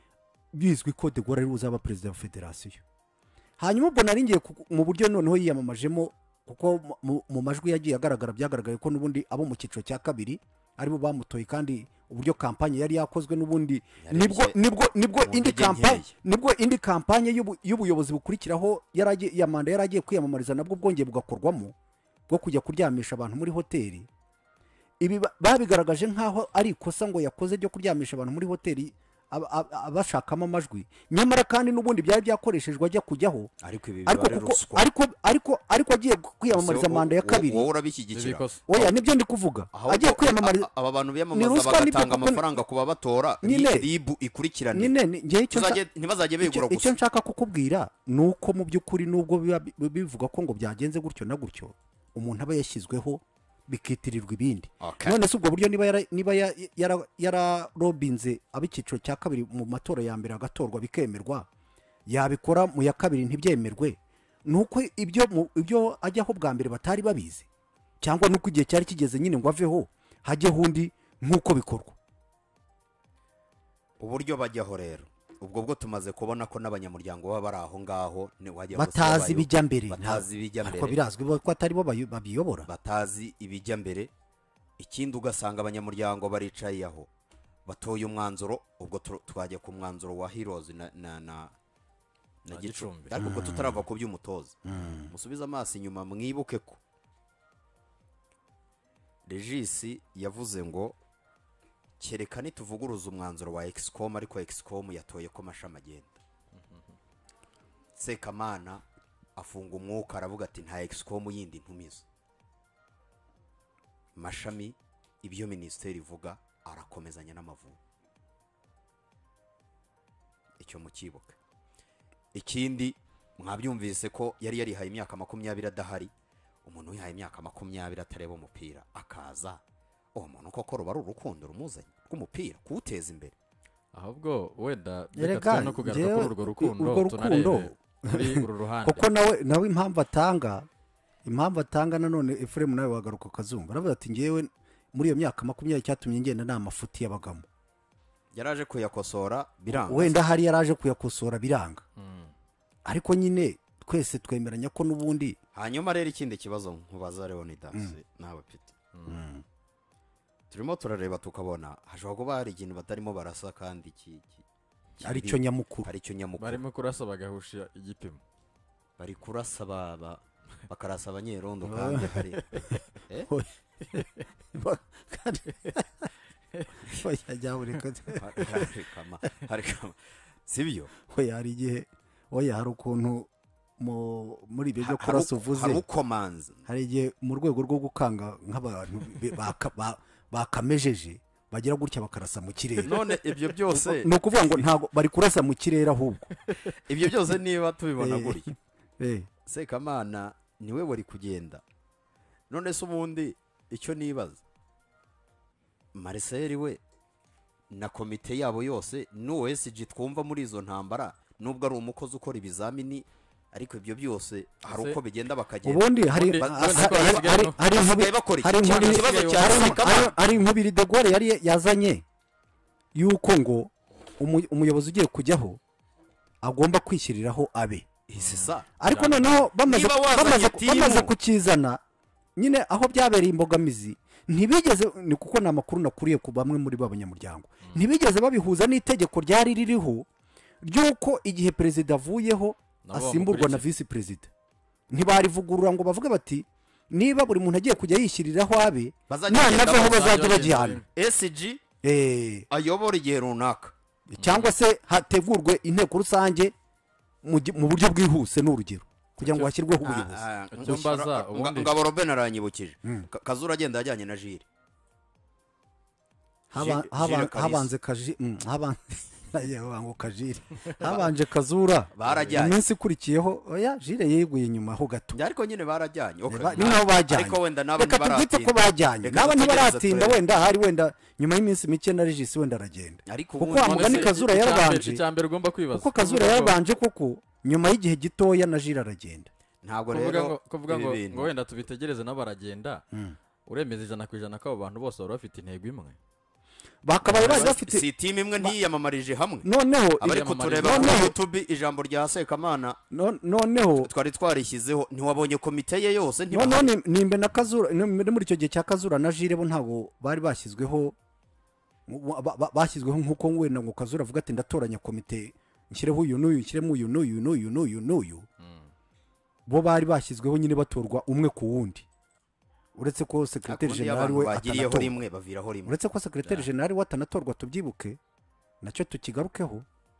S1: bizwi ko De Gaulle ari uzaba perezida wa federasiyo. hanyuma ubwo nari ngiye ku- mu buryo noneho yiyamamajemo, kuko mu- mu- mu majwi yagiye agaragara byagaragaye ko n'ubundi abo mu cyiciro cya kabiri aribo bamutoye, kandi uburyo kampanye yari yakozwe n'ubundi
S2: Yari
S1: nibwo
S2: bye-
S1: nibwo nibwo
S2: mu
S1: indi
S2: ntege
S1: kampanye
S2: nkeya.
S1: nibwo indi kampanye y'ubu- y'ubuyobozi bukurikiraho yaragiye ya manda yari agiye kwiyamamariza nabwo bwongeye bugakorwamo bwo kujya kuryamisha abantu muri hoteli. Ibi ba- babigaragaje nk'aho ari ikosa ngo yakoze ryo kuryamisha abantu muri hoteli aba- aba- abashakamo amajwi, nyamara kandi n'ubundi byari byakoreshejwe ajya kujyaho,
S2: ariko ibi
S1: ariko
S2: biba ari
S1: kuko
S2: ruswa.
S1: ariko ariko ariko agiye kwiyamamariza
S2: Wowe-
S1: manda ya kabiri.
S2: wowe urabishyigikira.
S3: Ibikosa.
S1: Oya, nibyo ndi kuvuga,
S2: Ahubwo
S1: agiye kwiyamamariza.
S2: a- aba bantu
S1: Ni
S2: biyamamaza
S1: ruswa, nibyo
S2: bagatanga
S1: kuko-
S2: amafaranga ku babatora,
S1: Nyine-
S2: ribu ikurikirane,
S1: nyine ni- njyewe icyo nsa-
S2: Tuzajye- ntibazajye begura
S1: icyo icyo
S2: gusa.
S1: nshaka kukubwira ni uko mu by'ukuri nubwo biba bi- bivuga ko ngo byagenze gutyo na gutyo, umuntu aba yashyizweho bikitirirwa ibindi.
S2: Okay.
S1: None se ubwo buryo niba yara- niba ya- yara- yararobinze ab'icyiciro cya kabiri mu matora ya mbere agatorwa bikemerwa, yabikora mu ya kabiri ntibyemerwe, ni uko ibyo mu- ibyo ajyaho bwa mbere batari babizi, cyangwa nuko igihe cyari kigeze nyine ngo aveho hajyeho undi nk'uko bikorwa.
S2: uburyo bajyaho rero ubwo bwo tumaze kubona ko n'abanyamuryango baba bari aho ngaho ni- wajya
S1: batazi
S2: gusa
S1: ibijya mbere,
S2: batazi ibijya
S1: ariko
S2: mbere
S1: birazwi ko atari bo bayo- babiyobora.
S2: batazi ibijya mbere. ikindi ugasanga abanyamuryango baricaye aho batoye umwanzuro, ubwo tu- twajya ku mwanzuro wa Heroes na na na na
S3: Na
S2: Gicumbi,
S3: Gicumbi.
S2: ariko ubwo tutarava ku by'umutoza. musubize amaso inyuma mwibuke ko Regis yavuze ngo kereka nituvuguruza umwanzuro wa Excom, ariko Excom yatoye ko Mashami agenda. Sekamana afunga umwuka aravuga ati nta Excom yindi ntumiza. Mashami ibyo minisiteri ivuga arakomezanya n'Amavubi, icyo mukibuka. Ikindi mwabyumvise ko yari yarihaye imyaka makumyabiri adahari. Umuntu wihaye imyaka makumyabiri atareba umupira akaza, uwo muntu koko ruba ari urukundo rumuzanye rw'umupira kuwuteza imbere.
S3: ahubwo wenda
S1: Erega,
S3: reka tujye no kugaruka
S1: njyewe,
S3: kuri urwo rukundo
S1: urwo
S3: tunarebe
S1: rukundo,
S3: kuri uru ruhande.
S1: kuko nawe nawe impamvu atanga impamvu atanga nanone Ephraim nawe wagaruka ukazumva, aravuga ati ngewe muri iyo myaka makumyabiri cyatumye ngenda nta mafuti yabagamo,
S2: Yaraje kuyakosora biranga.
S1: wenda hari yaraje kuyakosora biranga,
S3: Mm.
S1: ariko nyine twese twemeranya ko n'ubundi
S2: Hanyuma rero ikindi kibazo nkubaza Leonidas nawe Pete, turimo turareba tukabona hashobora kuba hari ikintu batarimo barasa kandi ki, ki,
S1: ari cyo nyamukuru.
S2: ari cyo nyamukuru
S3: barimo kurasa bagahusha igipimo.
S2: bari kurasa baba bakarasa abanyerondo kandi hari eh
S1: oya jya ureka
S2: hari kama hari kama sibyo.
S1: oya hari igihe oya hari ukuntu mu- muri ibyo byo
S2: Hari
S1: kurasa
S2: uko-
S1: uvuze
S2: hari ukomanza
S1: hari igihe mu rwego rwo gukanga nk'abantu be- baka- ba- bakamejeje bagira gutya bakarasa mu kirere
S2: none ibyo byose
S1: ni ukuvuga ngo ntabwo bari kurasa mu kirere ahubwo
S2: ibyo byose niba tubibona
S1: Eh,
S2: gutya
S1: eh,
S2: Sekamana niwe wari kugenda none se ubundi icyo nibaza Marcel we na komite yabo yose n'uwo S G twumva muri izo ntambara nubwo ari umukozi ukora ibizamini ariko ibyo byose hari
S3: Ese-
S2: uko bigenda bakagenda
S1: ubundi hari
S3: Ubundi-
S1: ha-
S3: ubundi
S1: ha-
S3: ko
S1: hari-
S3: hasigaye
S1: hari-
S3: no-
S1: hari
S2: basigaye
S1: inkubiri-
S2: bakora iki?
S1: hari
S2: Cyane
S1: inkubiri-
S2: ikibazo cya
S1: hari-
S2: Sekamana.
S1: hari- hari inkubiri de Gaulle yari yazanye yuko ngo umu- umuyobozi ugiye kujyaho agomba kwishyiriraho abe
S2: isi sa
S1: ariko noneho bamaze
S2: Niba wazanye
S1: bamaze
S2: timu-
S1: bamaze kukizana nyine aho byabereye imbogamizi ntibigeze ni kuko ni amakuru nakuriye ku bamwe muri ba banyamuryango ntibigeze babihuza n'itegeko ryari ririho ry'uko igihe perezida avuyeho
S3: Nabo
S1: asimburwa na
S3: bamukurikira.
S1: visi perezida ntibarivugurura ngo bavuge bati niba buri muntu agiye kujya yishyiriraho abe
S2: Bazajya
S1: nanaveho
S2: bagenda
S1: bazajya
S3: bazajya
S1: bajyana
S2: S G
S1: Eh,
S2: ayobora igihe runaka
S1: cyangwa se hategurwe inteko rusange mu gi- mu buryo bwihuse n'urugero kugira ngo hashyirweho ubuyobozi
S2: Ah, ah,
S3: Icyo mbaza,
S2: nga-
S3: ubundi-
S2: ngabo Robin aranyibukije
S1: Mm.
S2: Ka- Kazura agenda yajyanye na Jire
S1: Haba-
S2: Ji-
S1: haba-
S2: Jire Kalisa.
S1: habanze kaji mm, haban- Yewe ngo kajire habanje kazura
S2: Barajyanye.
S1: iminsi ikurikiyeho oya jire yeguye nyuma ho gato
S2: Njye ariko nyine barajyanye okay.
S1: Ba- ni nabo bajyanye
S2: ariko wenda nabo
S1: reka tubyite ko bajyanye
S2: Reka
S1: naba
S2: dutegereze
S1: ntibaratinda
S2: turebe.
S1: wenda hari wenda nyuma y'iminsi mike na regisi wenda aragenda
S2: ariko
S1: kuko
S2: ubundi
S1: wa
S3: None
S1: mugani
S3: se
S1: Kazura
S3: icya mbere-
S1: yarabanje
S3: icya mbere ugomba kwibaza
S1: kuko kazura
S3: kuvuga ngo-
S1: yarabanje kuko nyuma y'igihe gitoya na jire aragenda
S2: ntabwo
S3: kuvuga
S2: rero
S3: ngo kuvuga
S2: ibi
S3: ngo
S2: bintu-
S3: ngo wenda tubitegereze nabo baragenda
S1: Mm.
S3: uremeza ijana ku ijana ko abo bantu bose bari bafite intego imwe
S1: bakabaye baje bafite
S2: si timu imwe ntiyiyamamarije hamwe
S1: noneho
S2: abari
S3: Iyamamariza.
S2: kutureba kuri
S1: Noneho-
S2: YouTube ijambo rya Sekamana
S1: no- noneho
S2: twari twarishyizeho ntiwabonye komite ye yose
S1: noneho
S2: ntibahari
S1: ni- nimbe na kazura ni- ni muri icyo gihe cya kazura na jire bo ntabwo bari bashyizweho ba- ba- bashyizweho nk'uko wenda ngo kazura avuga ati ndatoranya komite nshyireho uyu n'uyu nshyiremo uyu n'uyu n'uyu n'uyu n'uyu bo bari bashyizweho nyine batorwa umwe ku wundi uretse ko sekreteri
S2: Akundi
S1: generali
S2: abantu
S1: we
S2: bagiriyeho
S1: atanatorwa
S2: rimwe baviraho rimwe
S1: uretse ko sekreteri generali we atanatorwa tubyibuke nacyo tukigarukeho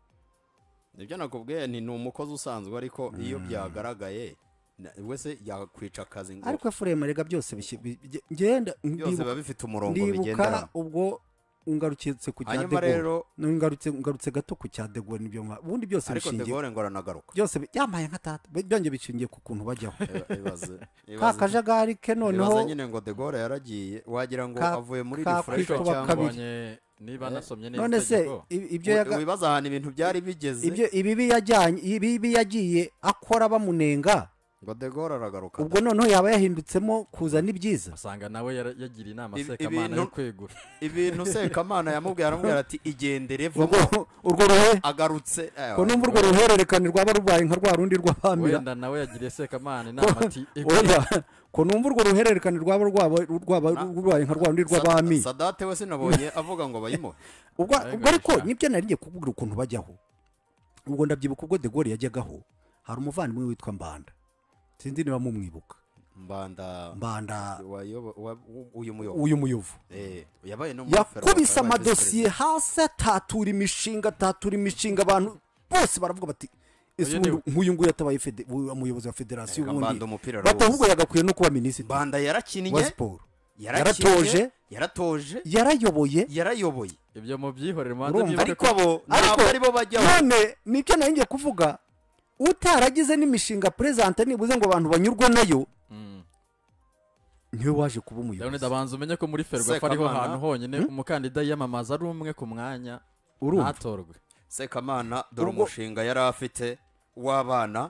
S2: nibyo nakubwiye ni ni umukozi usanzwe ariko iyo byagaragaye na- wese yakwica akazi ngo
S1: ariko efurema rega byose bishyi- bi- bi- ngenda
S2: byose biba
S1: ndibuka-
S2: bifite umurongo
S1: ndibuka
S2: bigenderamo
S1: ubwo ungarukitse ku cya
S2: hanyuma
S1: degore
S2: rero
S1: ngarutse ngarutse gato ku cya degore nibyo nka ubundi byose
S2: ariko de
S1: bishingiye
S2: Gaulle ngo aranagaruka
S1: byose bi- yambaye nka tata bi- byongeye bishingiye ku kuntu bajyaho
S2: Iba- ibaze
S1: ka
S2: ibaze-
S1: kajagari ke
S2: ibaze
S1: noneho
S2: nyine ngo de Gaulle yaragiye wagira ngo
S1: Ka-
S2: avuye muri
S1: ka
S2: refresh
S1: kwikuba
S2: cyangwa
S1: kabiri.
S3: Mbonye niba
S2: Eh,
S3: nasomye neza
S1: none se
S3: itegeko
S1: i- ibyo
S2: Wi-
S1: yaga-
S2: wibaza ahantu ibintu byari bigeze
S1: ibyo ibibi yajyanye ibibi yagiye akora bamunenga
S2: ngo de Gaulle aragaruka
S1: ubwo noneho yaba yahindutsemo kuzana ibyiza
S3: asanga nawe yara- yagiriye inama
S2: Ibi-
S3: Sekamana
S2: ibintu-
S3: yo kwegura
S2: ibintu Sekamana yamubwiye aramubwira ati igendere vamo
S1: urwo urwo ruhe
S2: agarutse eh,
S1: ko numva urwo ruhererekane rwaba rubaye nka rwa rundi rw'abamira
S3: wenda nawe yagiriye Sekamana inama ati
S1: wenda ko numva urwo ruhererekane rwaba rwaba rwaba
S2: Na-
S1: rubaye nka rwa rundi rw'abami
S2: Sa- Sadate we sinabonye avuga ngo bayimuhe
S1: ubwo
S3: Ariko
S1: ubwo ariko
S3: bisha.
S1: nibyo nari ngiye kubwira ukuntu bajyaho ubwo ndabyibuka ubwo de Gaulle yajyagaho hari umuvandimwe witwa Mbanda sinzi niba mumwibuka
S2: mbanda
S1: Mbanda
S2: wayobo- wa- uyu muyobo
S1: uyu muyovu
S2: eh yabaye no muri
S1: yakubise
S2: Ferwafa, yabaye
S1: amadosiye hasi atatura imishinga atatura imishinga abantu bose baravuga bati ese
S3: Uyu ni-
S1: ubundi nk'uyu nguyu yatabaye fede- uyu umuyobozi wa federasiyo
S2: Reka Mbanda
S1: ubundi
S2: umupira
S1: bati ahubwo
S2: arawuzi.
S1: yagakwiye no kuba minisitiri
S2: Mbanda
S1: wa
S2: yarakinnye
S1: siporo
S2: yarakinnye,
S1: yaratoje
S2: yaratoje
S1: yarayoboye
S2: yarayoboye
S3: ibyo mubyihorere mubanze
S1: Urumva,
S3: mwibuke
S2: ariko
S3: ko
S2: abo
S1: Ariko-
S2: ntabwo aribo bajyaho
S1: none nibyo nari ngiye kuvuga utaragize n'imishinga perezanta nibuze ngo abantu banyurwe nayo
S3: Mm.
S1: niwe waje kuba
S3: Leonid
S1: umuyobozi
S3: abanza umenye ko muri Ferwafa ariho
S2: Sekamana.
S3: hantu honyine umukandida yiyamamaza ari umwe ku mwanya
S1: urumva
S3: ntatorwe
S2: Sekamana dore
S1: Ubwo-
S2: umushinga yari afite w'abana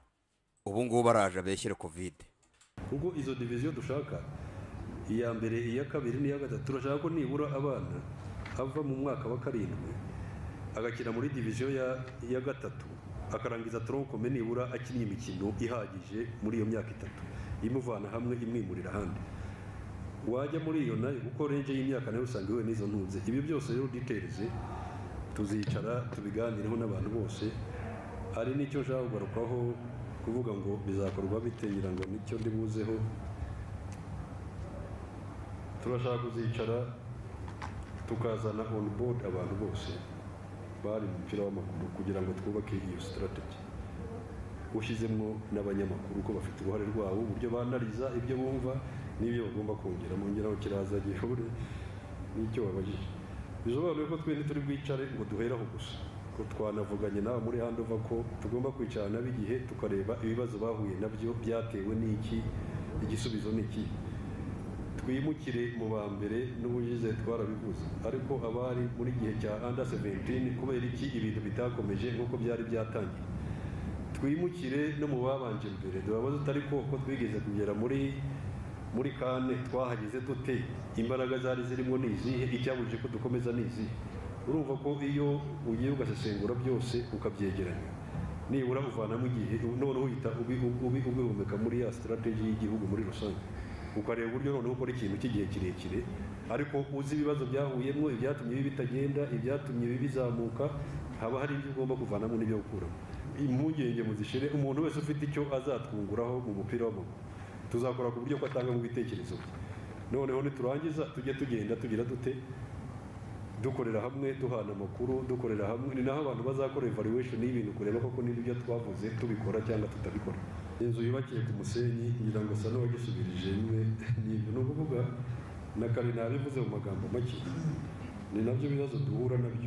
S2: ubu ngubu araje abeshyire covid
S4: kuko izo diviziyo dushaka iya mbere iya kabiri n'iya gatatu turashaka ko nibura abana ava mu mwaka wa karindwi agakina muri diviziyo ya ya gatatu akarangiza toronkome nibura akinnye imikino ihagije muri iyo myaka itatu imuvana hamwe imwimurira ahandi wajya muri iyo nayo kuko renje y'imyaka nayo usanga ihuye n'izo ntunze ibi byose rero details tuzicara tubiganireho n'abantu bose hari n'icyo nshaka kugarukaho kuvuga ngo bizakorwa bitegira ngo nicyo ndibuzeho turashaka kuzicara tukazana on board abantu bose bari mu mupira w'amaguru kugira ngo twubake iyo strategy ushyizemo n'abanyamakuru ko bafite uruhare rwabo uburyo banariza ibyo bumva n'ibyo bagomba kongera mongeraho kiraza gihure n'icyo wabajije bisobanuye ko twe ntituri bwicare ngo duheraho gusa ko twanavuganye nawe muri handova ko tugomba kwicarana b'igihe tukareba ibibazo bahuye nabyo byatewe n'iki igisubizo ni iki twimukire mu ba mbere n'ubugize twarabivuze ariko abari muri gihe cya under seventeen kubera iki ibintu bitakomeje nk'uko byari byatangiye twimukire no mu babanje mbere dubabaza utari ko ko twigeze kugera muri muri kane twahageze dute imbaraga zari zirimo n'izihe icyabuje ko dukomeza n'izihe urumva ko iyo ugiye ugasesengura byose ukabyegeranya nibura uvanamo igihe noneho uhita ubihumeka muri ya strategy y'igihugu muri rusange ukareba uburyo noneho ukora ikintu cy'igihe kirekire ariko uzi ibibazo byahuyemo ibyatumye ibi bitagenda ibyatumye ibi bizamuka haba hari ibyo ugomba kuvanamo n'ibyo gukuramo impungenge muzishire umuntu wese ufite icyo azatwunguraho mu mupira w'amaguru tuzakora ku buryo ko atanga mu bitekerezo bye noneho niturangiza tujye tugenda tugira dute dukorera hamwe duhana amakuru dukorera hamwe ni naho abantu bazakora evaluation y'ibintu kureba koko n'ibyo twavuze tubikora cyangwa tutabikora inzu yubakiye ku musenyi ngira ngo sa n'uwagisubirije rimwe ni ibintu no kuvuga na kare nabivuze mu magambo make ni nabyo bibazo duhura nabyo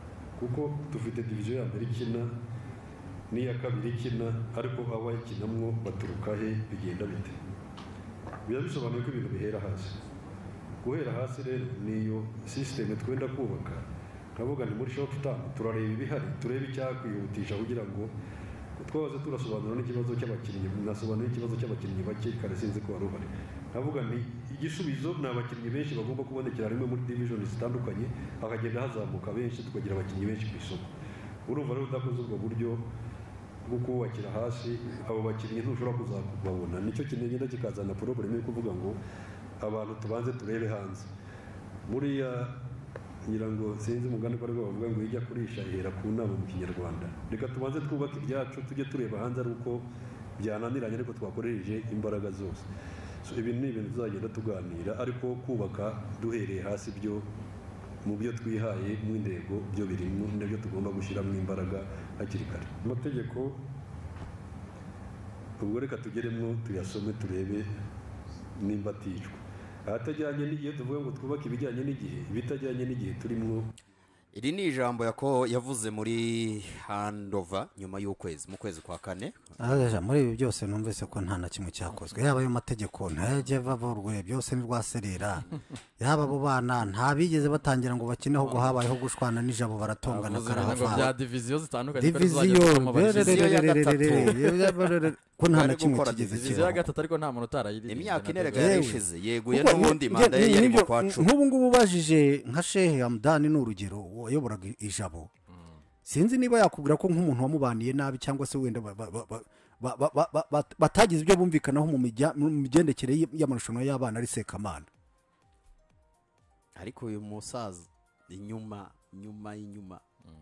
S4: kuko dufite diviziyo ya mbere ikina n'iya kabiri ikina ariko abayikinamwo baturuka he bigenda bite biba bisobanuye ko ibintu bihera hasi guhera hasi rero niyo sisiteme twenda kubaka nkavuga ni muri short term turareba ibihari turebe icyakwihutisha kugira ngo twabaze turasobanura n'ikibazo cy'abakinnyi nasobanura n'ikibazo cy'abakinnyi bake kare sinzi ko wari uhari nkavuga ni igisubizo ni abakinnyi benshi bagomba kubonekera rimwe muri division zitandukanye hakagenda hazamuka benshi tukagira abakinnyi benshi ku isoko urumva rero udakoze ubwo buryo bwo kubakira hasi abo bakinnyi ntushobora kuzababona nicyo kinegenda kikazana probleme yo kuvuga ngo abantu tubanze turebe hanze buriya ngira ngo sinzi umugani ko ariko bavuga ngo ijya kurisha ihera ku nama mu kinyarwanda reka tubanze twubake ibyacu tujye tureba hanze ari uko byananiranye ariko twakoresheje imbaraga zose so ibintu ni ibintu tuzagenda tuganira ariko kubaka duhereye hasi byo mu byo twihaye mu intego byo birimo nabyo tugomba gushyiramo imbaraga hakiri kare amategeko ubwo reka tugeremo tuyasome turebe nimba aticwa ahatajyanye n'igihe tuvuga ngo twubake ibijyanye n'igihe ibitajyanye n'igihe turimo
S2: iri ni ijambo yako yavuze muri handova nyuma y'ukwezi mu kwezi kwa kane
S1: muri ibi byose numvise ko nta na kimwe cyakozwe yaba ayo mategeko ntajye bavurwe byose ni rwaserera yaba abo bana nta bigeze batangira ngo bakine ahubwo habayeho gushwana n'ijabo baratongana karahava
S3: bya diviziyo zitandukanye
S1: diviziyo ko nta na kimwe kigeze
S3: diviziyo ya gatatu ariko nta muntu utarayiriye
S2: imyaka inerega yarishize yeguye n'ubundi manda ye yari mu kwacu
S1: nk'ubu ngubu ubajije nka Shehe Hamdani ni urugero wayoboraga ijabo sinzi niba yakubwira ko nk'umuntu wamubaniye nabi cyangwa se wenda batagize ibyo bumvikanaho mu migendekere y'amarushanwa y'abana ari Sekamana
S2: ariko uyu musaza inyuma inyuma inyuma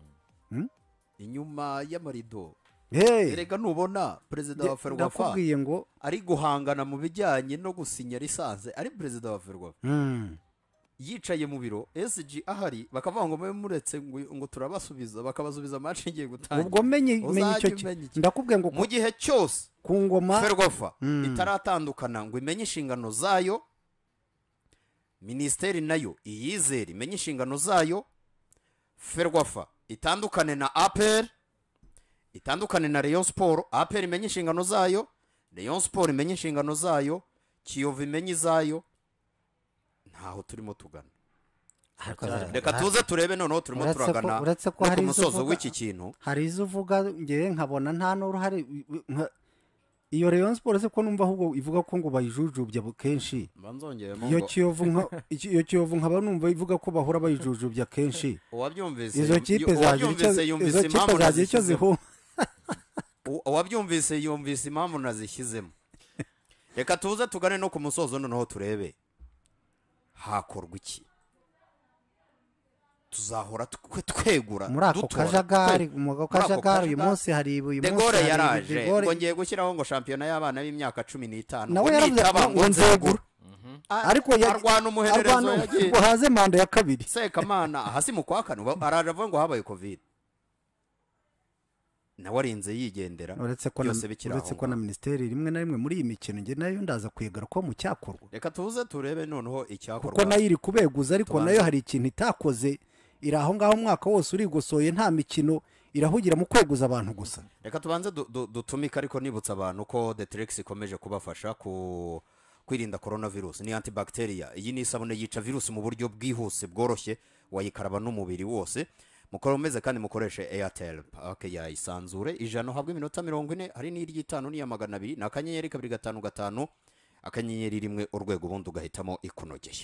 S2: inyuma y'amarido erega nubona perezida wa Ferwafa
S1: ngo
S2: ari guhangana mu bijyanye no gusinya lisanse ari perezida wa Ferwafa yicaye mu biro S G ahari bakavuga ngo mwe muretse ngo turabasubiza bakabasubiza match ngiye gutangira
S1: ubwo menye menye icyo ndakubwiye ngo
S2: mu gihe cyose
S1: ku ngoma
S2: Ferwafa itaratandukana ngo imenye inshingano zayo ministeri nayo iyizere imenye inshingano zayo Ferwafa itandukane na A P R itandukane na Rayon Sport A P R imenye inshingano zayo Rayon Sport imenye inshingano zayo Kiyovu imenye zayo ntaho turimo tugana reka tuze turebe noneho turimo turagana
S1: uretse ko hari
S2: umusozo w'iki kintu
S1: hari izo uvuga ngewe nkabona nta n'uruhare iyo Rayon Sport se ko numva ahubwo ivuga ko ngo bayijujubya kenshi iyo Kiyovu nka iyo Kiyovu nkaba numva ivuga ko bahora bayijujubya kenshi
S2: uwabyumvise
S1: izo kipe zagiye izo kipe zagiye icyo zihu
S2: uwabyumvise yumvise impamvu nazishyizemo reka tuze tugane no ku musozo noneho turebe hakorwa iki tuzahora twegura
S1: muri ako kajagari mu kajagari uyu munsi hari uyu
S2: munsi Degore yaraje ngo ngiye gushyiraho ngo shampiyona y'abana b'imyaka cumi n'itanu
S1: nawe yaravuze ngo nzegura ariko
S2: arwana umuhererezo yagiye
S1: ngo haze manda ya kabiri
S2: Sekamana hasi mu kwa kane araje avuga ngo habaye covid nawe arinze yigendera
S1: byose bikira uretse ko na ministeri rimwe na rimwe muri iyi mikino nge nayo ndaza kwegara ko mu cyakorwa
S2: reka tuze turebe noneho icyakorwa
S1: kuko nayo iri kubeguza ariko nayo hari ikintu itakoze iri aho ngaho umwaka wose urigosoye nta mikino irahugira mu kweguza abantu gusa.
S2: reka tubanze du- du- dutumike ariko nibutsa abantu ko Deterex ikomeje kubafasha ku kwirinda coronavirus ni antibacteria. Iyi ni isabune yica virusi mu buryo bwihuse bworoshye, wayikaraba n'umubiri wose. mukomeze kandi mukoreshe Airtel pake ya isanzure ijana habwe iminota mirongo ine, hari n'iry'itanu n'iya magana abiri na akanyenyeri kabiri gatanu gatanu akanyenyeri rimwe urwego ubundi ugahitamo ikunogeye.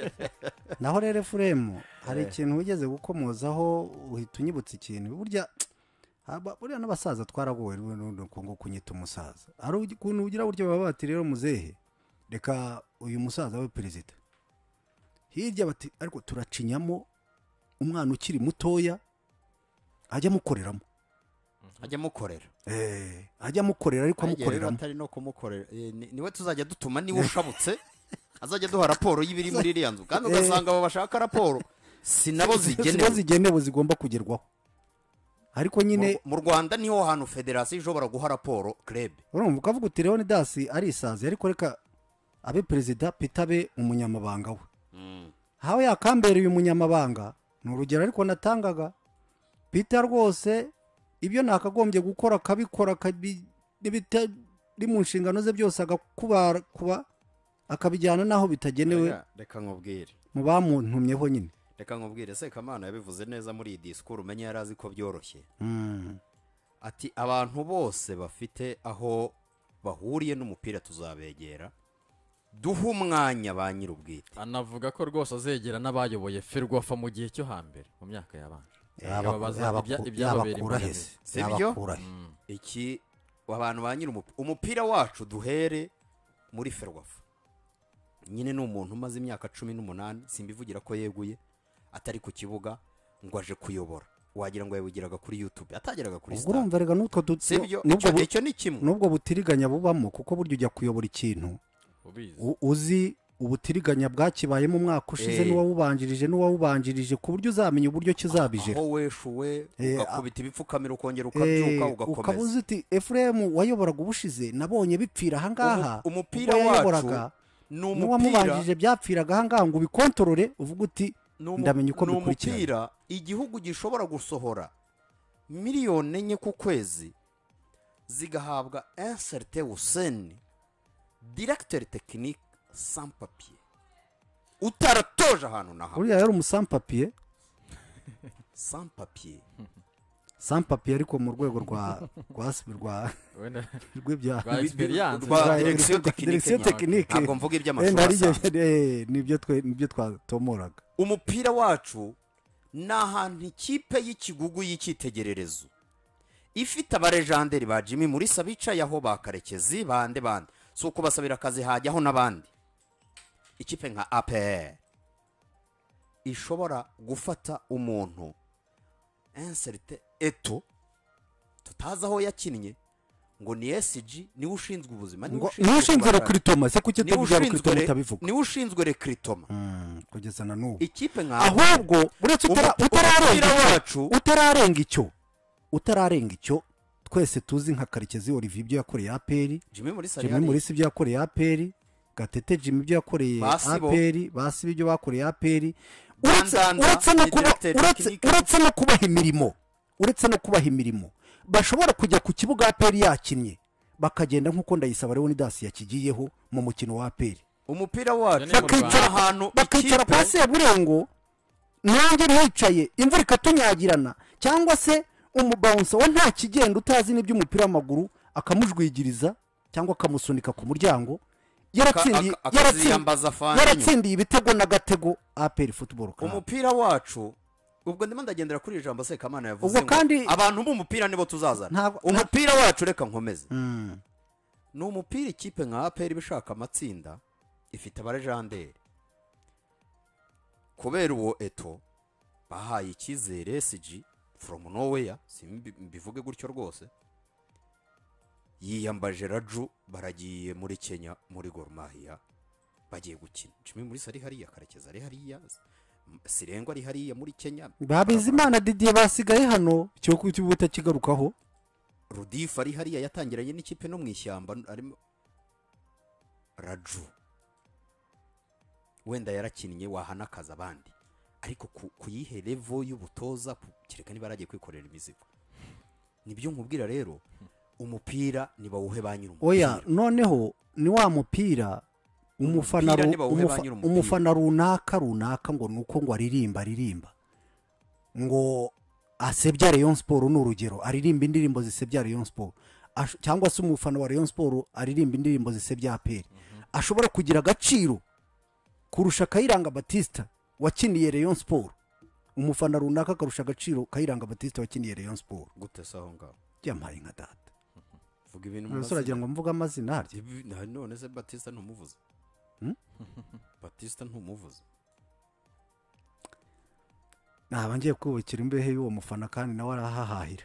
S1: Naho rero Efuremu hari ikintu wigeze gukomozaho uhita unyibutsa ikintu burya haba- buriya n'abasaza twaragowe ngo kunyita umusaza hari ukuntu ugira buryo baba bati rero muzehe reka uyu musaza we perezida hirya bati ariko turacinyamo umwana ukiri mutoya ajya amukoreramo
S2: ajya mukorera
S1: eh ajya amukorera ariko amukoreramo
S2: atari no kumukorera eh, ni- niwe tuzajya dutuma niwe ushabutse azajya duha raporo y'ibiri muri iriya nzu kandi ugasanga abo bashaka raporo si nabo
S1: ziba
S2: zigenewe.
S1: zigenewe zigomba kugerwaho ariko nyine
S2: Mu- mu Rwanda niho hantu federasiyo ishobora guha raporo club.
S1: urumva ukavuga uti Leonidas arisazi ariko reka abe perezida Peter abe umunyamabanga we
S2: Mm.
S1: hawe yakambereye umunyamabanga ni urugero ariko natangaga Peter rwose ibyo nakagombye gukora akabikora akabi- n'ibitari mu nshingano ze byose agakubara kuba akabijyana naho bitagenewe
S2: Reka- reka nkubwire
S1: mu bamuntumyeho nyine.
S2: reka nkubwire Sekamana yabivuze neza muri iyi disikuru umenye yari azi ko byoroshye.
S1: Mm.
S2: Ati abantu bose bafite aho bahuriye n'umupira tuzabegera duha umwanya ba nyir'ubwite.
S3: anavuga ko rwose azegera n'abayoboye ferwafa mu gihe cyo hambere mu myaka yabanje
S1: Yaba-
S3: babaza
S1: yaba-
S3: ibya- ibyababera
S1: yabakura he
S3: imbogamizi.
S1: se?
S2: Si byo?
S1: Yabakura he?
S3: Mm.
S2: Iki abantu ba nyir'umupira umupira wacu duhere muri ferwafa nyine ni umuntu umaze imyaka cumi n'umunani simbivugira ko yeguye atari ku kibuga ngo aje kuyobora wagira ngo yabugiraga kuri YouTube atageraga kuri
S1: ubwo
S2: stade.
S1: urumva rega n'utwo du-
S2: Sibyo
S1: n'ubwo
S2: icyo
S1: bu-
S2: icyo ni kimwe.
S1: n'ubwo butiriganya bubamo kuko burya ujya kuyobora ikintu
S3: ubizi
S1: u- uzi ubutiriganya bwakibayemo umwaka ushize
S2: Eh.
S1: n'uwawubanjirije n'uwawubanjirije ku buryo uzamenya uburyo kizabijera.
S2: aho weshuwe
S1: Eh,
S2: ugakubita ibipfukamiro ukongera
S1: Eh,
S2: ukabyuka
S1: ukaba
S2: ugakomeza.
S1: uzi uti Efuremu wayoboraga ubushize nabonye bipfira ahangaha
S2: Umu- umupira
S1: ubwo
S2: wacu
S1: yayoboraga,
S2: ni umupira
S1: n'uwamubanjije byapfiraga ahangaha ngo ubikontorore uvuga uti
S2: ni umu-
S1: ndamenya uko
S2: ni
S1: bikurikirana.
S2: umupira igihugu gishobora gusohora miliyoni enye ku kwezi zigahabwa inserte useni directeur technique sans papier utaratoje ahantu na hamwe
S1: uriya yari umusampapiye
S2: sans papier
S1: sampapiye ariko mu rwego rwa rwa rwa
S3: wenda
S1: rw'ibya
S3: rwa experience
S2: rwa
S1: Rwa-
S2: direction
S1: rwa- direction
S2: technique
S1: technique.
S2: ntabwo mvuga
S1: Eh,
S2: iby'amashuri
S1: nari
S2: asanzwe.
S1: eh, nibyo twe nibyo twatomoraga.
S2: umupira wacu ni ahantu ikipe y'ikigugu y'icyitegererezo ifite abarejanderi ba Jimmy Mulisa bicaye aho ba Karekezi bande bande si uko basabira akazi hajyaho n'abandi. Ikipe nka A P R ishobora gufata umuntu inserte eto tutazi aho yakinnye ngo ni S G niwe ushinzwe ubuzima niwe
S1: ngo niwe ushinzwe
S2: kubara-
S1: rekritoma se kuki
S2: niwe
S1: tuvuga
S2: ushinzwe
S1: rekritoma
S2: re-
S1: utabivuga
S2: niwe ushinzwe rekritoma
S1: Mm, kugeza na n'ubu
S2: ikipe nka
S1: ahubwo uretse utara-
S2: Umu-
S1: utararenga
S2: umupira
S1: icyo-
S2: wacu
S1: utararenga icyo utararenga icyo twese tuzi nka Karekezi Olivier ibyo yakoreye A P R,
S2: Jimmy Mulisa
S1: Jimmy Mulisa ibyo yakoreye A P R, Gatete Jimmy ibyo yakoreye A
S2: Basibo.
S1: P R, Basibo ibyo bakoreye A P R, uretse
S2: Bandanda
S1: uretse no
S2: ni
S1: kuba
S2: directeur
S1: uretse
S2: technique.
S1: uretse no kubaha imirimo uretse no kubaha imirimo bashobora kujya ku kibuga A P R yakinnye bakagenda nk'uko Ndayisaba Leonidas yakigiyeho mu mukino wa A P R
S2: umupira wacu
S3: Ni mu
S2: ni
S3: Rwanda.
S2: ahantu
S1: bakicara
S2: ikipe
S1: pasi ya burengo nanjye nticaye imvura ikatunyagirana cyangwa se umubawunsa wa nta kigenda utazi n'iby'umupira w'amaguru akamujwigiriza cyangwa akamusunika ku muryango yaratsindiye
S2: aka-
S1: yaratsindiye
S2: akaziyambaza fani
S1: yaratsindiye ibitego n'agatego A P R Football Club.
S2: umupira wacu ubwo ndimo ndagendera kuri iri jambo Sekamana yavuze
S1: Ubwo
S2: ngo
S1: kandi-
S2: abantu b'umupira nibo tuzazana
S1: Ntabwo-
S2: umupira wacu reka nkomeze
S1: Mm.
S2: ni umupira ikipe nka A P R ibishaka amatsinda ifite abarejanderi kubera uwo eto bahaye icyizere S G from nowhere simbi- mbivuge gutyo rwose yiyambaje Raju baragiye muri Kenya muri Gor Mahia bagiye gukina Jimmy Mulisa ari hariya Karekezi ari hariya Sirengo ari hariya muri Kenya
S1: Babizimana Didier basigaye hano cyo kubuta kigarukaho
S2: Rudif ari hariya yatangiranye n'ikipe no mu ishyamba arimo Raju wenda yarakinnye wahanakaza abandi ariko ku- kuyihe level y'ubutoza ku- kereka niba yaragiye kwikorera imizigo nibyo nkubwira rero umupira nibawuhe ba nyiri
S1: oya
S2: umupira
S1: noneho ni wa mupira umufana
S2: Umupira
S1: ru-
S2: ntibawuhe ba
S1: umufa-
S2: nyiri umupira.
S1: umufana runaka runaka ngo nuko ngo aririmba aririmba ngo asebya Rayon Sport ni urugero aririmba indirimbo zisebya Rayon Sport Ash- cyangwa se umufana wa Rayon Sport aririmba indirimbo zisebya A P R ashobora kugira agaciro kurusha Kayiranga Batista wakiniye Rayon Sport umufana runaka akarusha agaciro Kayiranga Batista wakiniye Rayon Sport
S2: gute se aho ngaho
S1: yampaye nka data
S2: vuga ibintu mu
S1: Mbese uragira ngo mvuge amazina harya
S2: Ibi- na- none se Batista ntumuvuze
S1: Hmm?
S2: Batista ntumuvuze
S1: naba ngiye kubikira imbehe y'uwo mufana kandi nawe arahahahira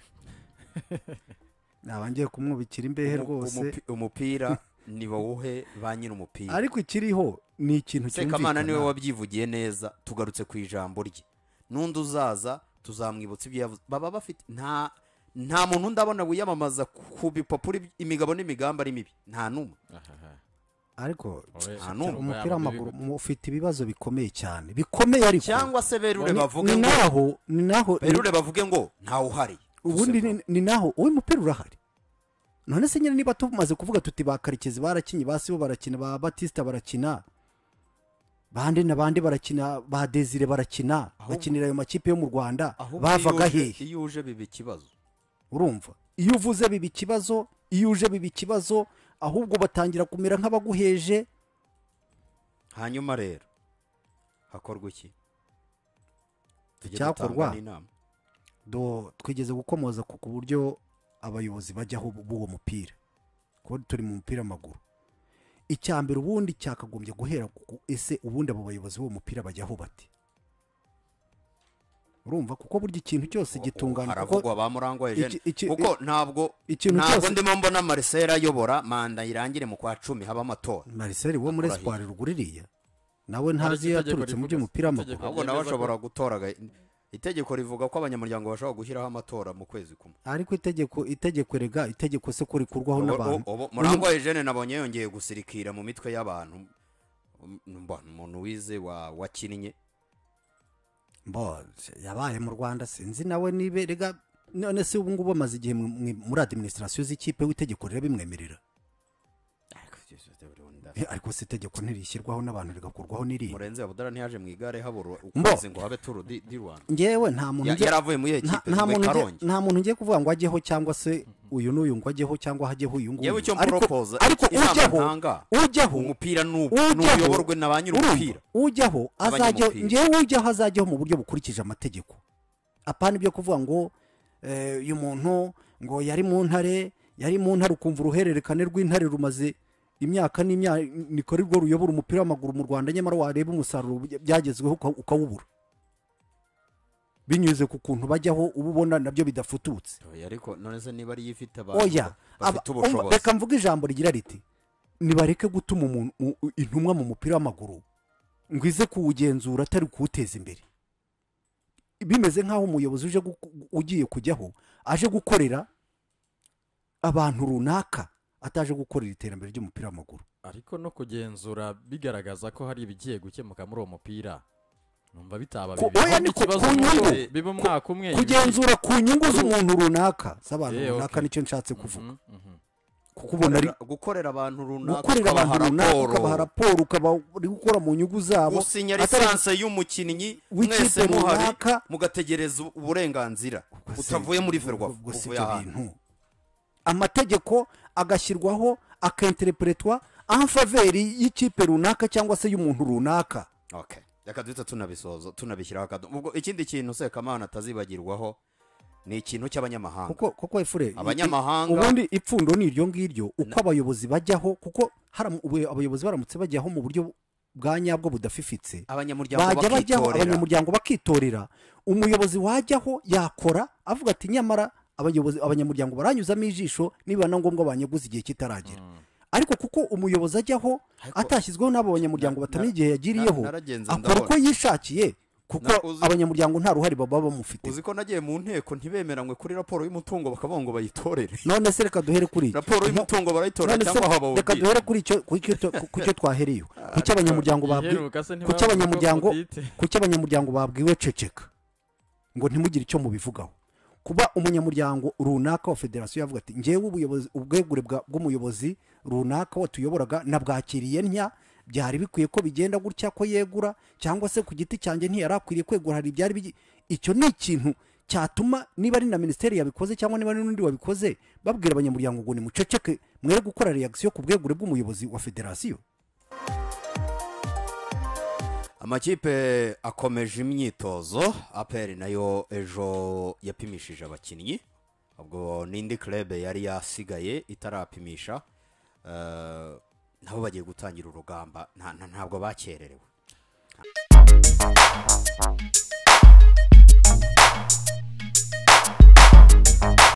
S1: naba ngiye kumwubikira imbehe
S2: Umu-
S1: rwose
S2: umupi- umupira nibawuhe ba nyiri umupira
S1: ariko ikiriho ni ikintu
S2: Sekamana niwe
S1: cyumvikana
S2: wabyivugiye neza tugarutse ku ijambo rye n'undi uzaza tuzamwibutsa ibyo yavuze baba bafite nta nta muntu ndabona wiyamamaza ku bipapuro imigabo n'imigambi ari mibi nta n'umwe
S1: ariko
S3: Oya,
S2: nta n'umwe.
S1: umupira w'amaguru ufite ibibazo bikomeye cyane bikomeye ariko
S2: cyangwa se berure
S1: Ni-
S2: bavuge
S1: ni
S2: ngo
S1: naho ni naho
S2: berure bavuge ngo ntawe uhari
S1: ubundi ni- ni naho uwo mupira urahari none se nyine niba tumaze kuvuga tuti ba Karekezi barakinye ba Sibo barakina ba Batista barakina bande n'abandi barakina ba Desire barakina
S2: Ahubwo-
S1: bakinira ayo makipe yo mu Rwanda
S2: Ahubwo
S1: bavaga
S2: iyo uje-
S1: hehe
S2: iyo uje biba ikibazo
S1: urumva iyo uvuze biba ikibazo iyo uje biba ikibazo ahubwo batangira kumera nk'abaguheje
S2: hanyuma rero hakorwa iki Tujye
S1: Icyakorwa?
S2: dutanga n'inama.
S1: do twigeze gukomoza ku ku buryo abayobozi bajyaho b'uwo mupira kuko turi mu mupira w'amaguru icya mbere ubundi cyakagombye guhera ku ese ubundi abo bayobozi b'uwo mupira bajyaho bati urumva kuko burya ikintu cyose gitungana kuko
S2: haravugwa ba Murangwa Eugene
S1: iki- iki-
S2: kuko ntabwo
S1: ikintu
S2: ntabwo
S1: cyose
S2: ndimo mbona Marcel ayobora manda irangire mu kwa cumi haba amatora
S1: Marcel wo muri
S2: Akora
S1: Espoir ruguririya nawe
S3: Hari
S1: ntazi iyo
S3: itegeko
S1: yaturutse mu
S3: rivuga-
S1: by'umupira w'amaguru
S3: itegeko-
S2: ahubwo nawe
S3: Yemeza ko-
S2: ashobora gutora aga- itegeko rivuga ko abanyamuryango bashobora gushyiraho amatora mu kwezi kumwe
S1: ariko itegeko itegeko rega itegeko se ko rikurwaho
S2: Ubu-
S1: n'abantu
S2: ubu- Murangwa Eugene nabonye yongeye gusirikira mu mitwe y'abantu Um, mbona umuntu wize wa wakinnye
S1: Mbo, yabaye mu Rwanda sinzi nawe nibe rega none se ubu ngubu amaze igihe mu- mu- muri administration z'ikipe w'itegeko rirabimwemerera Eh, ariko se itegeko ntirishyirwaho n'abantu rigakurwaho n'irindi
S2: Murenzi Abudara ntiyaje mu igare habura
S1: Mbo.
S2: ukwezi ngo habe turu di di Rwanda
S1: ngewe nta muntu
S2: Ya-
S1: ngiye-
S2: yaravuye muri iyo
S1: nta-
S2: kipe
S1: nta
S2: ngo
S1: muntu ngiye-
S2: Karongi
S1: nta muntu ngiye kuvuga ngo ajyeho cyangwa se uyu n'uyu ngo ajyeho cyangwa hajyeho uyu nguyu
S2: yewe icyo
S1: ariko
S2: mporopoza
S1: ariko
S2: inama
S1: ujyaho
S2: ntanga
S1: ujyaho
S2: umupira nu-
S1: ujyaho-
S2: nuyoborwe na ba nyiri
S1: urumva,
S2: umupira
S1: ujyaho azajyaho
S2: Abanyamupira.
S1: ngewe ujyaho azajyaho mu buryo bukurikije amategeko apana ibyo kuvuga ngo eh, uyu muntu ngo yari mu ntare yari mu ntare ukumva uruhererekane rw'intare rumaze imyaka n'imyaka ari rwo ruyobora umupira w'amaguru mu Rwanda nyamara wareba umusaruro byagezweho uka- ukawubura binyuze ku kuntu bajyaho uba ubona nabyo bidafututse
S2: Oya, ariko none se niba ariyo ifite abantu
S1: oya
S2: bafite
S1: aba- umva,
S2: ubushobozi
S1: reka mvuge ijambo rigira riti nibareke gutuma umuntu u- u- intumwa mu mupira w'amaguru ngo ize kuwugenzura atari kuwuteza imbere bimeze nk'aho umuyobozi uje gu- ugiye kujyaho aje gukorera abantu runaka ataje gukorera iterambere ry'umupira w'amaguru
S3: ariko no kugenzura bigaragaza ko hari ibigiye gukemuka muri uwo mupira numva bitaba
S1: Ku-
S3: bibi
S1: oya,
S3: ahubwo
S1: ni ku-
S3: ikibazo
S1: ku
S3: ni uko
S1: nyungu.
S3: biba umwaka umwe
S1: kugenzura ku nyungu z'umuntu runaka z'abantu
S3: Eh,
S1: runaka
S3: okay.
S1: nicyo nshatse kuvuga
S3: Mhm, mhm.
S1: kuko ubona ari
S2: Gukorera- gukorera abantu runaka
S1: gukorera abantu
S2: ukabaha
S1: runaka
S2: raporo,
S1: ukabaha raporo ukaba uri gukora mu nyungu zabo
S2: gusinya
S1: atari-
S2: lisansi y'umukinnyi
S1: w'ikipe
S2: mwese muhari
S1: runaka.
S2: mugategereza uburenganzira
S1: Ubwo se-
S2: utavuye muri ferwafa
S1: ubwo si
S2: uvuye
S1: ibyo
S2: ahantu
S1: bintu amategeko agashyirwaho akinterepuretwa en faveri y'ikipe runaka cyangwa se y'umuntu runaka
S2: okay reka duhita tunabisoza tunabishyiraho akadomo ubwo ikindi kintu Sekamana atazibagirwaho ni ikintu cy'abanyamahanga
S1: kuko kuko efure
S2: Abanyamahanga-
S1: ubundi ipfundo ni iryo ngiryo uko abayobozi bajyaho kuko haram- ubu- abayobozi baramutse bajyaho mu buryo bwa nyabwo budafifitse
S2: abanyamuryango
S1: bajya bajyaho
S2: bakitorera
S1: abanyamuryango bakitorera umuyobozi wajyaho yakora avuga ati nyamara abayobozi abanyamuryango baranyuzamo ijisho niba na ngombwa banyeguza igihe kitaragera ariko kuko umuyobozi ajyaho
S2: Ariko-
S1: atashyizweho n'abo banyamuryango
S2: Na-
S1: batamenya
S2: na-
S1: igihe yagiriyeho
S2: na- naragenze
S1: akora uko
S2: ndabona.
S1: yishakiye kuko
S2: Na- uzi-
S1: abanyamuryango nta ruhare baba bamufite
S2: uzi ko nagiye mu nteko ntibemeranywe kuri raporo y'umutungo bakavuga ngo bayitorere
S1: none se reka duhere kuri icyo.
S2: raporo y'umutungo barayitora
S1: None se
S2: cyangwa aho
S1: reka
S2: bawubwira
S1: duhere kuri icyo ku icyo- ku- ku cyo twahereyeho kuki abanyamuryango babwiwe kuki abanyamuryango kuki abanyamuryango babwiwe ceceka ngo ntimugire icyo mubivugaho kuba umunyamuryango runaka wa federasiyo yavuga ati ngewe ubuyobozi ubwegure bw'umuyobozi runaka watuyoboraga nabwakiriye ntya byari bikwiye ko bigenda gutya ko yegura cyangwa se ku giti cyanjye ntiyarakwiriye kwegura hari byari icyo ni ikintu cyatuma niba ari na minisiteri yabikoze cyangwa niba n'undi wabikoze babwira abanyamuryango ngo nimuceceke mwere gukora reaction ku bwegure bw'umuyobozi wa federasiyo.
S2: Amakipe akomeje imyitozo A P R nayo ejo yapimishije abakinnyi ubwo n'indi club yari yasigaye itarapimisha uh, nabo bagiye gutangira urugamba ntabwo bakererewe.